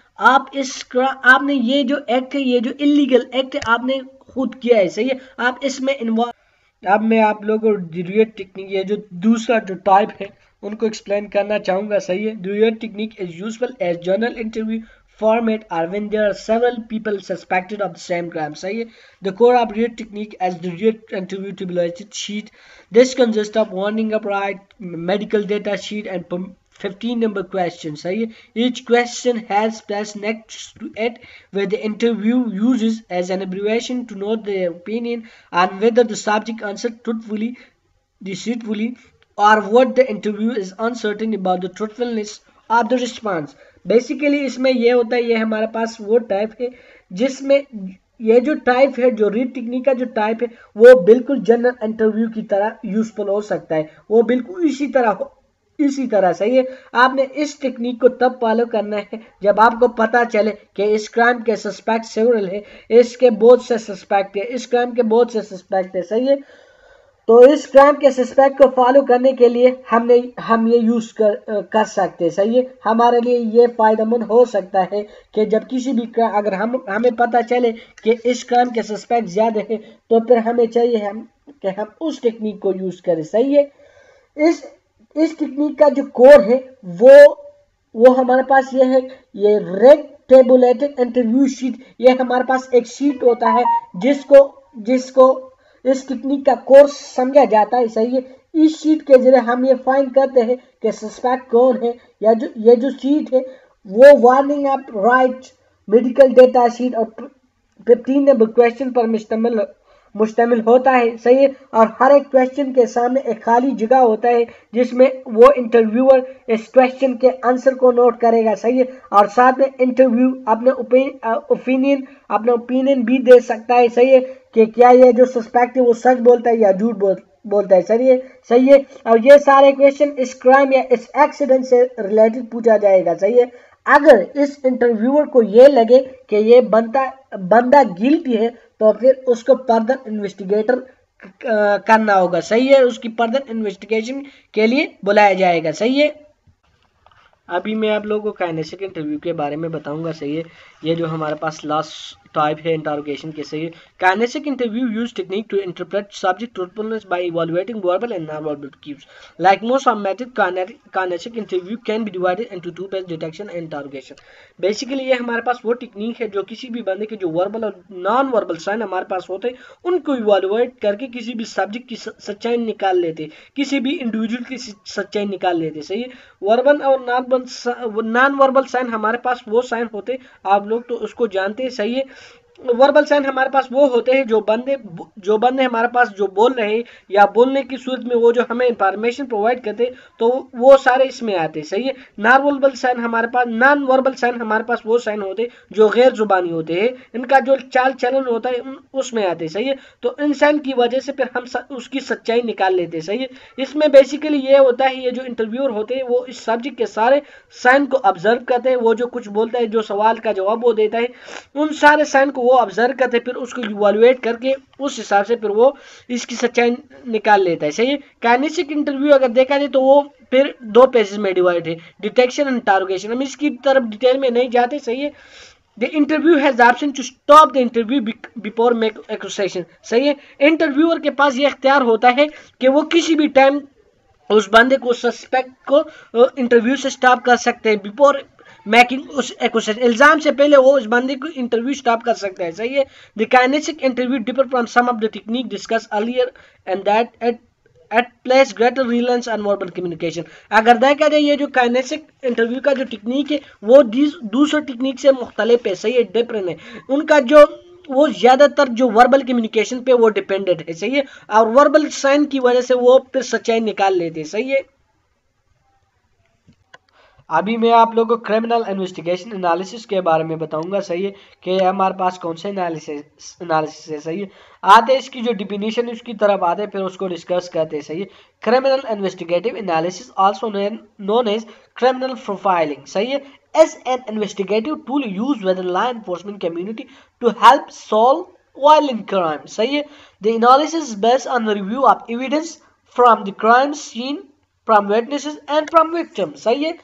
आपने ये जो एक्ट है, ये जो इलीगल एक्ट है, आपने खुद किया है। सही है, आप इसमें इन्वॉल्व। अब मैं आप लोगों को ड्यूरेट टेक्निक, ये जो दूसरा जो टाइप है उनको एक्सप्लेन करना चाहूंगा। सही है, direct technique is useful as general interview format or when there are several people suspected of the same crime. सही है, the core of Dewey technique as the Dewey interview tabulated sheet. This consists of warning upright, medical data sheet and 15 number questions. सही है, each question has space next to it where the interview uses as an abbreviation to note their opinion on whether the subject answered truthfully, deceitfully, or what the interview is uncertain about the truthfulness of the response. Basically इसमें यह होता है, ये हमारे पास वो type है जिसमें ये जो टाइप है, जो रीड टेक्निक का जो टाइप है, वो बिल्कुल जनरल इंटरव्यू की तरह यूजफुल हो सकता है, वो बिल्कुल इसी तरह। सही है, आपने इस टेक्निक को तब फॉलो करना है जब आपको पता चले कि इस क्राइम के सस्पेक्ट सेवरल है, इसके बहुत से सस्पेक्ट है, इस क्राइम के बहुत से सस्पेक्ट है। सही है, तो इस क्राइम के सस्पेक्ट को फॉलो करने के लिए हम ये यूज कर सकते हैं। सही है, हमारे लिए ये फायदेमंद हो सकता है कि जब किसी भी अगर हमें पता चले कि इस क्राइम के सस्पेक्ट ज्यादा है तो फिर हमें चाहिए कि हम उस टेक्निक को यूज करें। सही है, इस टेक्निक का जो कोर है वो हमारे पास ये है, ये रेक्टेबुलेटेड इंटरव्यू शीट। ये हमारे पास एक शीट होता है जिसको इस टेक्निक का कोर्स समझा जाता है। सही है, इस शीट के जरिए हम ये फाइंड करते हैं कि सस्पेक्ट कौन है, या ये जो शीट है वो warning up right, medical data sheet और 15 नंबर क्वेश्चन पर मुश्तमिल होता है। सही है, और हर एक क्वेश्चन के सामने एक खाली जगह होता है जिसमें वो इंटरव्यूअर इस क्वेश्चन के आंसर को नोट करेगा। सही है, और साथ में इंटरव्यू अपने ओपिनियन भी दे सकता है। सही है, कि क्या ये जो सस्पेक्ट है वो सच बोलता है या झूठ बोलता है। सही है, और ये सारे क्वेश्चन इस क्राइम या इस एक्सीडेंट से रिलेटेड पूछा जाएगा। सही है, अगर इस इंटरव्यूअर को ये लगे कि ये बंदा गिल्टी है तो फिर उसको फर्दर इन्वेस्टिगेटर करना होगा। सही है, उसकी फर्दर इन्वेस्टिगेशन के लिए बुलाया जाएगा। सही है, अभी मैं आप लोगों को काइनेटिक इंटरव्यू के बारे में बताऊंगा। सही है, ये जो हमारे पास लास्ट टाइप है इंटरोगेशन के। सही है, kinetic interview use technique to interpret subject truthfulness by evaluating verbal and non verbal cues. Like most method, kinetic interview can be divided into two parts, detection and interrogation. Basically ये हमारे पास वो technique है जो किसी भी बंदे के जो वर्बल और नॉन वर्बल साइन हमारे पास होते हैं उनको इवैल्यूएट करके किसी भी सब्जेक्ट की सच्चाई निकाल लेते, किसी भी इंडिविजुअल की सच्चाई निकाल लेते। सही है, वर्बल और नॉन वर्बल साइन हमारे पास वो साइन होते, आप लोग तो उसको जानते हैं। सही है, वर्बल साइन हमारे पास वो होते हैं जो बंदे हमारे पास जो बोल रहे हैं या बोलने की सूरत में वो जो हमें इंफॉर्मेशन प्रोवाइड करते तो वो सारे इसमें आते। सही है, नॉन वर्बल साइन हमारे पास वो साइन होते जो गैर जुबानी होते हैं, इनका जो चाल चलन होता है उसमें आते। सही है, तो इन साइन की वजह से फिर हम उसकी सच्चाई निकाल लेते। सही है, इसमें बेसिकली ये होता है, ये जो इंटरव्यूअर होते हैं वो इस सब्जेक्ट के सारे साइन को ऑब्जर्व करते हैं, वो जो कुछ बोलता है, जो सवाल का जवाब वो देता है, उन सारे साइन को वो ऑब्जर्व करते, फिर उसको इवैल्यूएट करके उस हिसाब से फिर वो इसकी सच्चाई निकाल लेता है। सही है, काइनेटिक इंटरव्यू अगर देखा जाए तो वो फिर दो पेजेस में डिवाइड है, डिटेक्शन एंड इंटरोगेशन। हम इसकी तरफ डिटेल में नहीं जाते। सही है, the interview has option to stop the interview before make accusation. सही है, इंटरव्यूअर के पास ये इख्तियार होता है कि वो किसी भी टाइम उस बंदे को, सस्पेक्ट को इंटरव्यू से स्टॉप कर सकते हैं बिफोर मेकिंग उस एक्यूजेशन, इल्जाम से पहले वो उस बंदे को इंटरव्यू स्टॉप कर सकता है। सही है। The kinetic interview differ from some of the technique discuss earlier and that at place greater reliance on verbal communication. अगर देखा जाए ये जो काइनेटिक इंटरव्यू का जो टेक्निक है वो दूसरे टेक्निक से मुख्तलिफ है। सही है, डिफरेंट है। उनका जो वो ज्यादातर जो वर्बल कम्युनिकेशन पे वो डिपेंडेंट है। सही है। और वर्बल साइन की वजह से वो फिर सच्चाई निकाल लेते हैं। सही है। अभी मैं आप लोगों को क्रिमिनल इन्वेस्टिगेशन एनालिसिस के बारे में बताऊंगा। सही है कि हमारे पास कौन से एनालिसिस है। सही है। आते इसकी जो डिफिनीशन उसकी तरफ आते फिर उसको डिस्कस करते हैं। सही है। Criminal investigative analysis also known as criminal profiling. सही है। as an investigative tool used by the law enforcement community to help solve violent crime. सही है। The analysis is based on the review of evidence from the crime scene, from witnesses and from victims. सही है।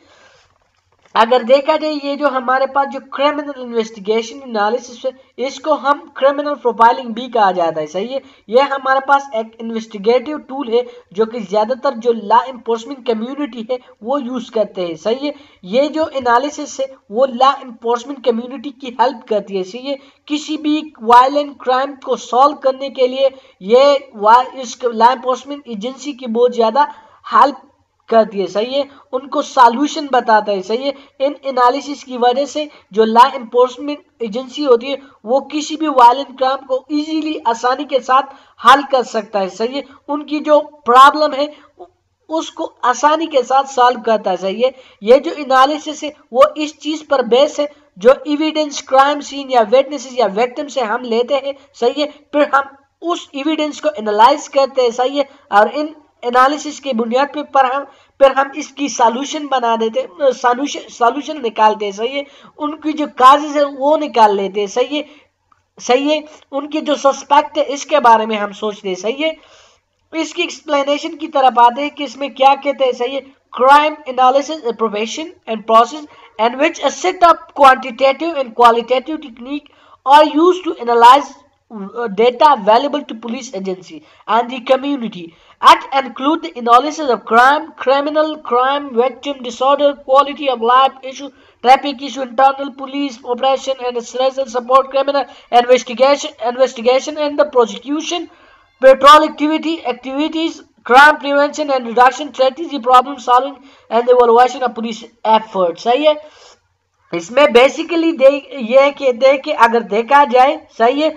अगर देखा जाए ये जो हमारे पास जो क्रिमिनल इन्वेस्टिगेशन एनालिसिस है इसको हम क्रिमिनल प्रोफाइलिंग भी कहा जाता है। सही है। ये हमारे पास एक इन्वेस्टिगेटिव टूल है जो कि ज्यादातर जो लॉ एनफोर्समेंट कम्युनिटी है वो यूज करते हैं। सही है। ये जो एनालिसिस है वो लॉ एनफोर्समेंट कम्युनिटी की हेल्प करती है। सही है। किसी भी वायलेंट क्राइम को सॉल्व करने के लिए ये इस लॉ एनफोर्समेंट एजेंसी की बहुत ज्यादा हेल्प करती है। सही है। उनको सॉल्यूशन बताता है। सही है। इन एनालिसिस की वजह से जो लॉ एनफोर्समेंट एजेंसी होती है वो किसी भी वायलेंट क्राइम को इजीली आसानी के साथ हल कर सकता है। सही है। उनकी जो प्रॉब्लम है उसको आसानी के साथ सॉल्व करता है। सही है। ये जो एनालिसिस है वो इस चीज पर बेस है जो एविडेंस क्राइम सीन या विटनेसेस या विक्टिम से हम लेते हैं। सही है। फिर हम उस एविडेंस को एनालाइज करते हैं। सही है। और इन एनालिसिस की बुनियाद पर हम इसकी सॉल्यूशन बना देते, सॉल्यूशन निकालते हैं। सही है। उनकी जो काजेज है वो निकाल लेते हैं। सही है। सही है। उनके जो सस्पेक्ट है इसके बारे में हम सोचते हैं। सही है। इसकी एक्सप्लेनेशन की तरफ आते हैं कि इसमें क्या कहते हैं। सही है। Crime analysis profession and process and which a set of quantitative and qualitative technique are used to analyze data available to police agency and the community and include the analysis of crime, criminal crime, victim disorder, quality of life issue, traffic issue, internal police operation and social support, criminal investigation and the prosecution, patrol activities, crime prevention and reduction strategy, problem solving and the evaluation of police efforts. सही है। इसमें basically ये कहते हैं कि अगर देखा जाए सही है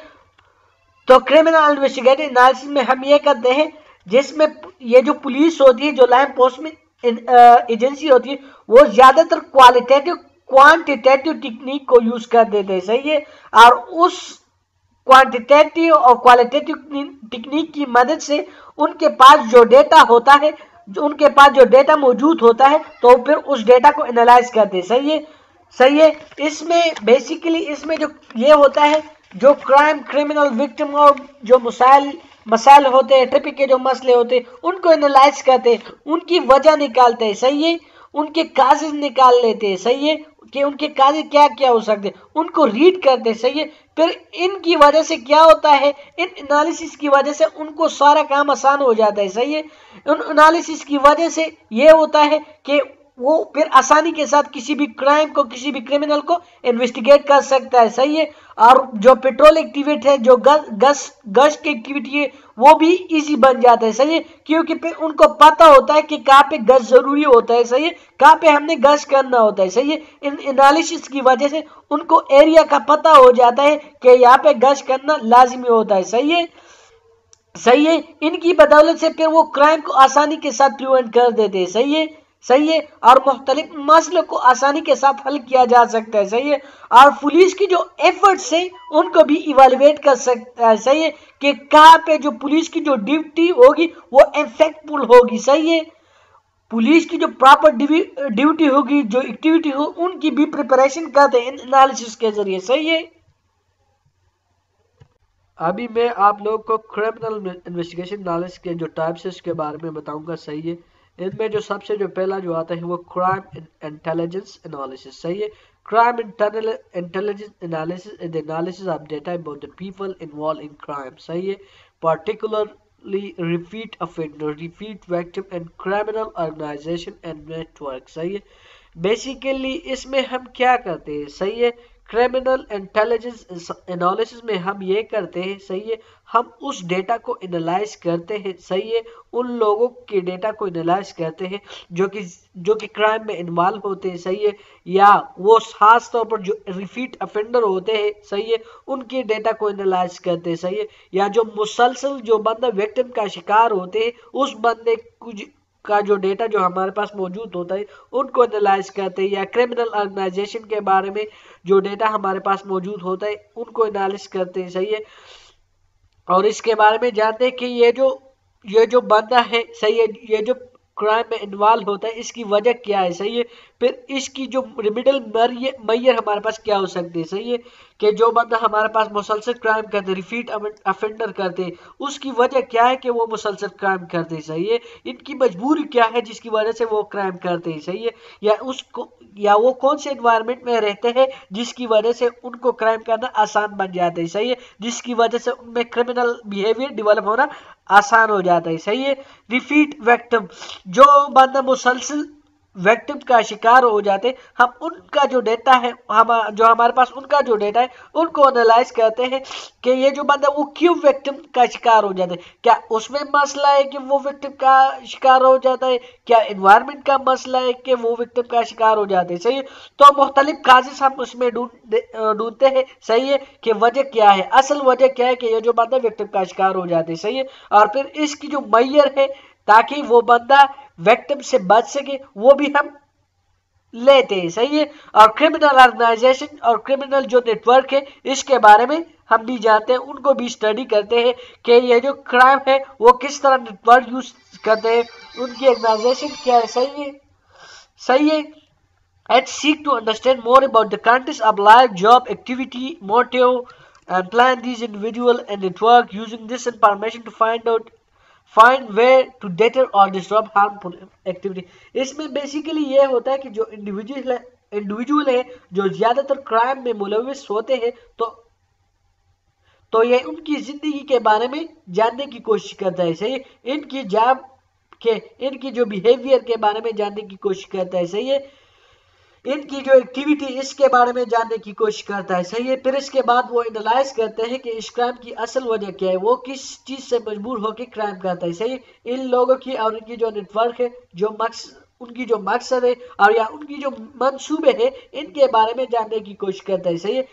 तो क्रिमिनल इन्वेस्टिगेटिव एनालिसिस में हम ये करते हैं जिसमें ये जो पुलिस होती है जो लॉ एनफोर्समेंट एजेंसी होती है वो ज्यादातर क्वांटिटेटिव टेक्निक को यूज कर देते हैं। सही है। और उस क्वांटिटेटिव और क्वालिटेटिव टेक्निक की मदद से उनके पास जो डेटा होता है उनके पास जो डेटा मौजूद होता है तो फिर उस डेटा को एनालाइज करते हैं। सही है। सही है। इसमें बेसिकली इसमें जो ये होता है जो क्राइम क्रिमिनल विक्टिम और जो मसाइल होते हैं ट्रैफिक के जो मसले होते हैं उनको एनालाइज करते हैं, उनकी वजह निकालते हैं। सही है। उनके काजेज निकाल लेते हैं। सही है कि उनके काजेज क्या क्या हो सकते हैं उनको रीड करते हैं। सही है। फिर इनकी वजह से क्या होता है इन एनालिसिस की वजह से उनको सारा काम आसान हो जाता है। सही है। उन एनालिसिस की वजह से ये होता है कि वो फिर आसानी के साथ किसी भी क्राइम को किसी भी क्रिमिनल को इन्वेस्टिगेट कर सकता है। सही है। और जो पेट्रोल एक्टिविटी है जो गश्त की एक्टिविटी है वो भी इजी बन जाता है। सही है। क्योंकि फिर उनको पता होता है कि कहाँ पे गश्त जरूरी होता है। सही है। कहाँ पे हमने गश्त करना होता है। सही है। इन एनालिसिस की वजह से उनको एरिया का पता हो जाता है कि यहाँ पे गश्त करना लाजमी होता है। सही है। सही है। इनकी बदौलत से फिर वो क्राइम को आसानी के साथ प्रिवेंट कर देते हैं। सही है। सही है। और मुख्तलिफ मसलों को आसानी के साथ हल किया जा सकता है। सही है। और पुलिस की जो एफर्ट्स है उनको भी इवेलुएट कर सकता है। सही है कि कहाँ पे जो पुलिस की जो ड्यूटी होगी वो इफेक्टफुल होगी। सही है। पुलिस की जो प्रॉपर ड्यूटी होगी जो एक्टिविटी हो उनकी भी प्रिपरेशन करते हैं एनालिसिस के जरिए। सही है। अभी मैं आप लोग को क्रिमिनल इन्वेस्टिगेशन एनालिसिस के जो टाइप्स है उसके बारे में बताऊंगा। सही है। इनमें जो सबसे जो पहला जो आता है वो क्राइम इंटेलिजेंस एनालिसिस। सही है। Crime intelligence analysis is the analysis of data about the people involve in crime. सही है। Particularly repeat offender, repeat victim and criminal organization and network. सही है। बेसिकली इसमें हम क्या करते हैं, सही है, क्रिमिनल इंटेलिजेंस एनालिसिस में हम ये करते हैं, सही है, हम उस डेटा को एनालाइज करते हैं, सही है, उन लोगों के डेटा को एनालाइज करते हैं जो कि क्राइम में इन्वॉल्व होते हैं, सही है, या वो खास तौर पर जो रिपीट अफेंडर होते हैं, सही है, उनके डेटा को एनालाइज करते हैं, सही है, या जो मुसलसल जो बंदा विक्टिम का शिकार होते हैं उस बंदे का जो डेटा जो हमारे पास मौजूद होता है उनको एनालाइज करते हैं, या क्रिमिनल ऑर्गेनाइजेशन के बारे में जो डेटा हमारे पास मौजूद होता है उनको एनालिस करते हैं, सही है, और इसके बारे में जानते हैं कि ये जो बंदा है, सही है, ये जो क्राइम में इन्वॉल्व होता है इसकी वजह क्या है, सही है, फिर इसकी जो रिमिडल मैयर हमारे पास क्या हो सकती है, सही है, कि जो बंदा हमारे पास मुसलसल क्राइम करते, रिपीट अफेंडर करते, उसकी वजह क्या है कि वो मुसलसल क्राइम करते, सही है, इनकी मजबूरी क्या है जिसकी वजह से वो क्राइम करते हैं, सही है, या वो कौन से एनवायरनमेंट में रहते हैं जिसकी वजह से उनको क्राइम करना आसान बन जाता है, सही है, जिसकी वजह से उनमें क्रिमिनल बिहेवियर डेवलप होना आसान हो जाता है, सही है। रिपीट विक्टिम, जो बंदा मुसलसल विक्टिम का शिकार हो जाते, हम उनका जो डेटा है, जो हमारे पास उनका जो डेटा है उनको एनालाइज करते हैं कि ये जो बंदा वो क्यों विक्टिम का शिकार हो जाता है, क्या उसमें मसला है कि वो विक्टिम का शिकार हो जाता है, क्या एनवायरनमेंट का मसला है कि वो विक्टिम का शिकार हो जाते हैं, सही है, तो मुख्तलिफ काजेस हम उसमें ढूंढते हैं, सही है, कि वजह क्या है, असल वजह क्या है कि ये जो बंदा विक्टिम का शिकार हो जाते हैं, सही है, और फिर इसकी जो मैयर है ताकि वो बंदा विक्टिम से बच सके वो भी हम लेते हैं, सही है, और क्रिमिनल ऑर्गेनाइजेशन और क्रिमिनल जो नेटवर्क है इसके बारे में हम भी जानते हैं, उनको भी स्टडी करते हैं कि ये जो क्राइम है वो किस तरह नेटवर्क यूज करते हैं, उनकी ऑर्गेनाइजेशन क्या है, सही है, सही है, and seek to understand more about the countries of life, job, activity, motive, and plan these individual and network using this information to find where to deter or disrupt harmful activity। इसमें basically ये होता है कि जो individual है जो ज्यादातर crime में मुलविस होते हैं तो ये उनकी जिंदगी के बारे में जानने की कोशिश करता है, सही, इनकी जो बिहेवियर के बारे में जानने की कोशिश करता है, सही है, इनकी जो एक्टिविटी इसके बारे में जानने की कोशिश करता है, सही है, फिर इसके बाद वो एनालाइज करते हैं कि इस क्राइम की असल वजह क्या है, वो किस चीज से मजबूर होकर क्राइम करता है, सही, इन लोगों की और इनकी जो नेटवर्क है उनकी जो मकसद है और या उनकी जो मंसूबे है इनके बारे में जानने की कोशिश करता है, सही है,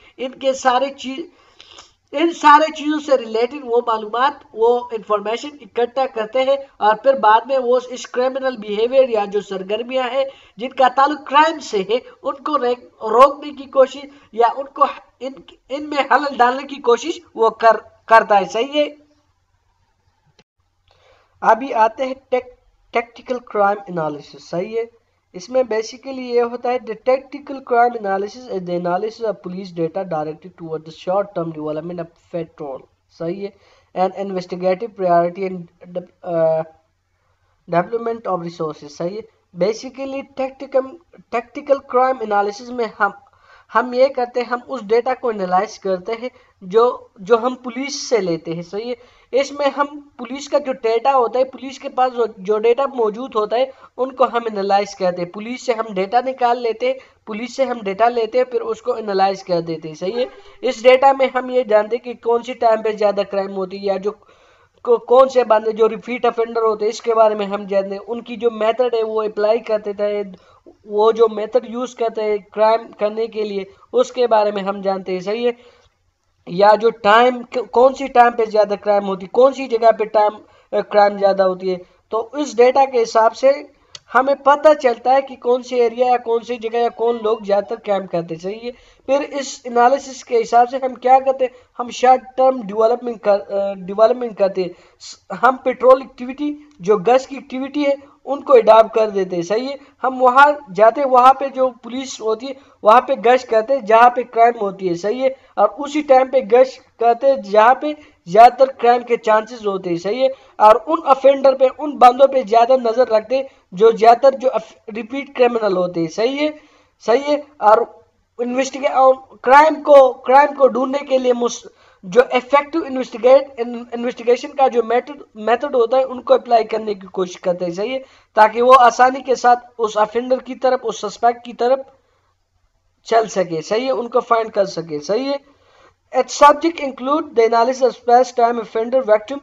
इन सारे चीजों से रिलेटेड वो मालूमात वो इंफॉर्मेशन इकट्ठा करते हैं और फिर बाद में वो इस क्रिमिनल बिहेवियर या जो सरगर्मियां हैं जिनका ताल्लुक क्राइम से है उनको रोकने की कोशिश या उनको इनमें हल डालने की कोशिश वो करता है, सही है। अभी आते हैं टैक्टिकल क्राइम एनालिसिस, सही है, इसमें बेसिकली ये होता है the tactical crime analysis is the analysis of police data directed toward the short term development of patrol, सही है, and investigative priority and development of resources, सही है। बेसिकली टैक्टिकल क्राइम एनालिसिस में हम ये करते हैं, हम उस डेटा को एनालाइज करते हैं जो हम पुलिस से लेते हैं, सही है, इसमें हम पुलिस का जो डेटा होता है, पुलिस के पास जो डेटा मौजूद होता है उनको हम एनालाइज करते हैं, पुलिस से हम डेटा निकाल लेते हैं, पुलिस से हम डेटा लेते हैं फिर उसको एनालाइज कर देते हैं, सही है, इस डेटा में हम ये जानते हैं कि कौन सी टाइम पे ज़्यादा क्राइम होती है या जो कौन से बंदे जो रिपीट अफेंडर होते हैं इसके बारे में हम जानते हैं, उनकी जो मेथड है वो अप्लाई करते थे, वो जो मेथड यूज़ करते हैं क्राइम करने के लिए उसके बारे में हम जानते हैं, सही है, या जो टाइम कौन सी टाइम पे ज़्यादा क्राइम होती है, कौन सी जगह पे क्राइम ज़्यादा होती है, तो इस डेटा के हिसाब से हमें पता चलता है कि कौन सी एरिया या कौन सी जगह या कौन लोग ज़्यादातर क्राइम करते, सही है। फिर इस एनालिसिस के हिसाब से हम क्या करते हैं, हम शॉर्ट टर्म डेवलपमेंट करते हैं, हम पेट्रोल एक्टिविटी जो गैस की एक्टिविटी है उनको अडॉप्ट कर देते हैं, सही है, हम वहाँ जाते हैं, वहाँ पे जो पुलिस होती है वहाँ पे गश्त करते हैं जहाँ पे क्राइम होती है, सही है, और उसी टाइम पे गश्त करते हैं जहाँ पे ज़्यादातर क्राइम के चांसेस होते हैं, सही है, और उन अफेंडर पे उन बंदों पे ज़्यादा नज़र रखते हैं जो ज़्यादातर जो रिपीट क्रिमिनल होते हैं, सही है, सही है, और क्राइम को ढूंढने के लिए जो इफेक्टिव इन्वेस्टिगेशन का जो मेथड होता है उनको अप्लाई करने की कोशिश करते हैं, सही है, ताकि वो आसानी के साथ उस ऑफेंडर की तरफ, उस सस्पेक्ट की तरफ चल सके, सही है, उनको फाइंड कर सके, सही है। Its subject include the analysis of past time offender victim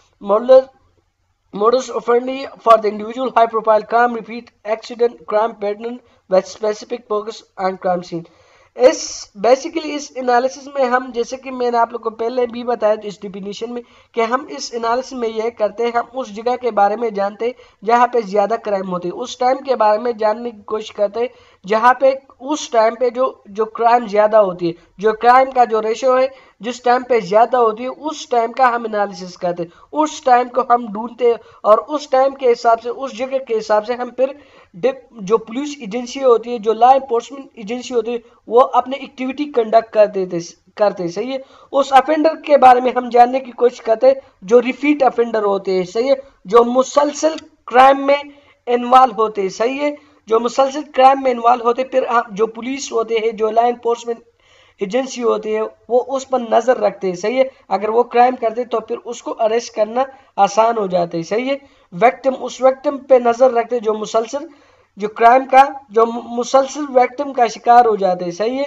modus operandi for the individual, high profile crime, repeat accident, crime pattern with specific focus on crime scene। इस बेसिकली इस एनालिसिस में हम, जैसे कि मैंने आप लोग को पहले भी बताया इस डिफिनीशन में, कि हम इस एनालिसिस में यह करते हैं, हम उस जगह के बारे में जानते हैं जहाँ पे ज़्यादा क्राइम होती है, उस टाइम के बारे में जानने की कोशिश करते हैं जहाँ पे उस टाइम पे जो क्राइम ज़्यादा होती है, जो क्राइम का जो रेशियो है जिस टाइम पे ज़्यादा होती है उस टाइम का हम एनालिसिस करते हैं, उस टाइम को हम ढूंढते हैं और उस टाइम के हिसाब से, उस जगह के हिसाब से हम फिर जो पुलिस एजेंसी होती है, जो लॉ एनफोर्समेंट एजेंसी होती है, वो अपनी एक्टिविटी कंडक्ट करते, सही है। उस अफेंडर के बारे में हम जानने की कोशिश करते हैं जो रिपीट अफेंडर होते हैं, सही है, जो मुसलसल क्राइम में इन्वॉल्व होते हैं, सही है, जो मुसलसल क्राइम में इन्वॉल्व होते हैं। फिर जो पुलिस होते हैं, जो लॉ एनफोर्समेंट एजेंसी होती है, वो उस पर नजर रखते हैं, सही है, अगर वो क्राइम करते तो फिर उसको अरेस्ट करना आसान हो जाता है, सही है। विक्टिम, उस विक्टिम पे नजर रखते जो मुसलसल जो क्राइम का जो मुसलसल विक्टिम का शिकार हो जाते हैं, सही है।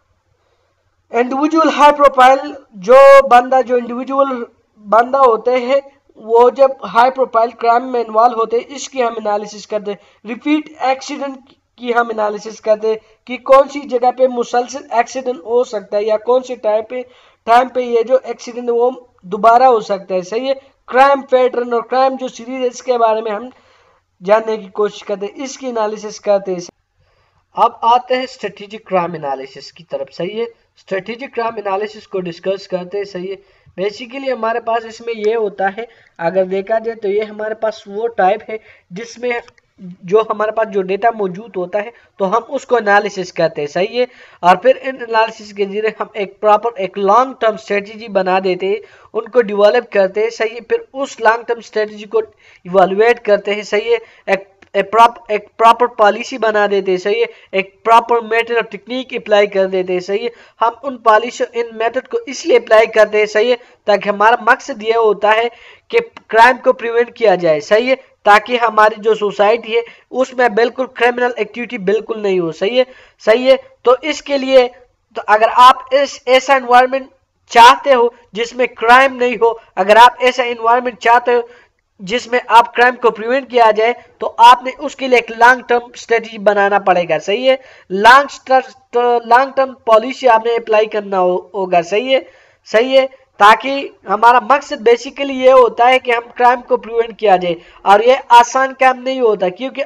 इंडिविजुअल हाई प्रोफाइल, जो इंडिविजुअल बंदा होते हैं वो जब हाई प्रोफाइल क्राइम में इन्वॉल्व होते हैं, इसकी हम एनालिसिस करते हैं। रिपीट एक्सीडेंट की हम एनालिसिस करते हैं कि कौन सी जगह पे मुसलसल एक्सीडेंट हो सकता है या कौन से टाइम पे ये जो एक्सीडेंट वो दोबारा हो सकता है, सही है। क्राइम पैटर्न और क्राइम जो सीरीज है इसके बारे में हम जानने की कोशिश करते हैं, इसकी एनालिसिस करते हैं। अब आते हैं स्ट्रेटेजिक क्राइम एनालिसिस की तरफ, सही है। स्ट्रेटेजिक क्राइम एनालिसिस को डिस्कस करते हैं, सही है। बेसिकली हमारे पास इसमें ये होता है, अगर देखा जाए तो ये हमारे पास वो टाइप है जिसमें जो हमारे पास जो डेटा मौजूद होता है तो हम उसको एनालिसिस करते हैं, सही है। और फिर इन एनालिसिस के जरिए हम एक लॉन्ग टर्म स्ट्रेटजी बना देते हैं, उनको डेवलप करते हैं, सही है। फिर उस लॉन्ग टर्म स्ट्रेटजी को इवैल्यूएट करते हैं, सही है। एक प्रॉपर पॉलिसी बना देते हैं, सही है। एक प्रॉपर मेथड और टेक्निक अप्लाई कर देते हैं, सही है। हम उन पॉलिसी इन मेथड को इसलिए अप्लाई करते हैं, सही है, ताकि हमारा मकसद ये होता है कि क्राइम को प्रिवेंट किया जाए, सही है, ताकि हमारी जो सोसाइटी है उसमें बिल्कुल क्रिमिनल एक्टिविटी बिल्कुल नहीं हो, सही है, सही है। तो इसके लिए तो अगर आप ऐसा एनवायरनमेंट चाहते हो जिसमें क्राइम नहीं हो, अगर आप ऐसा एनवायरनमेंट चाहते हो जिसमें आप क्राइम को प्रिवेंट किया जाए, तो आपने उसके लिए एक लॉन्ग टर्म स्ट्रेटजी बनाना पड़ेगा, सही है। लॉन्ग टर्म पॉलिसी आपने अप्लाई करना होगा, सही है, सही है, ताकि हमारा मकसद बेसिकली ये होता है कि हम क्राइम को प्रिवेंट किया जाए। और ये आसान काम नहीं होता, क्योंकि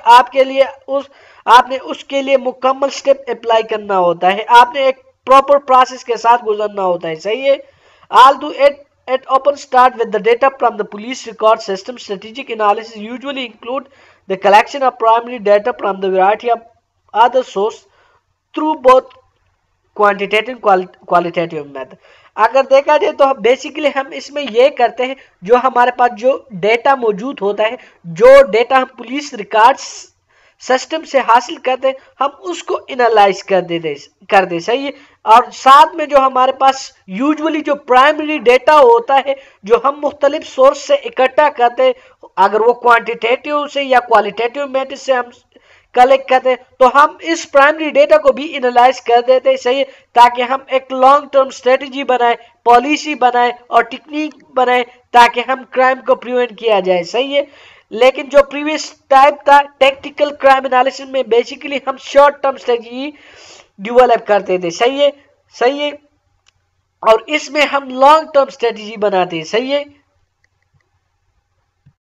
आपने उसके लिए मुकम्मल स्टेप अप्लाई करना होता है, आपने एक प्रॉपर प्रोसेस के साथ गुजरना होता है, सही है। Although it often start with the data from the police record system, strategic analysis usually include the collection of primary data from the variety of other sources through both quantitative qualitative method. अगर देखा जाए तो basically हम इसमें ये करते हैं, जो हमारे पास जो डेटा मौजूद होता है, जो डेटा हम पुलिस रिकॉर्ड्स सिस्टम से हासिल करते हैं, हम उसको एनालाइज कर दे, सही है। और साथ में जो हमारे पास यूजुअली जो प्राइमरी डेटा होता है जो हम मुख्तलिफ सोर्स से इकट्ठा करते हैं, अगर वो क्वांटिटेटिव से या क्वालिटेटिव मेथड से हम कलेक्ट करते हैं, तो हम इस प्राइमरी डेटा को भी एनालाइज कर देते हैं, सही है, ताकि हम एक लॉन्ग टर्म स्ट्रेटजी बनाए, पॉलिसी बनाए और टेक्निक बनाए, ताकि हम क्राइम को प्रिवेंट किया जाए, सही है। लेकिन जो प्रीवियस टाइप था टैक्टिकल क्राइम एनालिसिस में बेसिकली हम शॉर्ट टर्म स्ट्रेटजी डेवलप करते थे, सही है, सही है, और इसमें हम लॉन्ग टर्म स्ट्रेटजी बनाते हैं, सही है।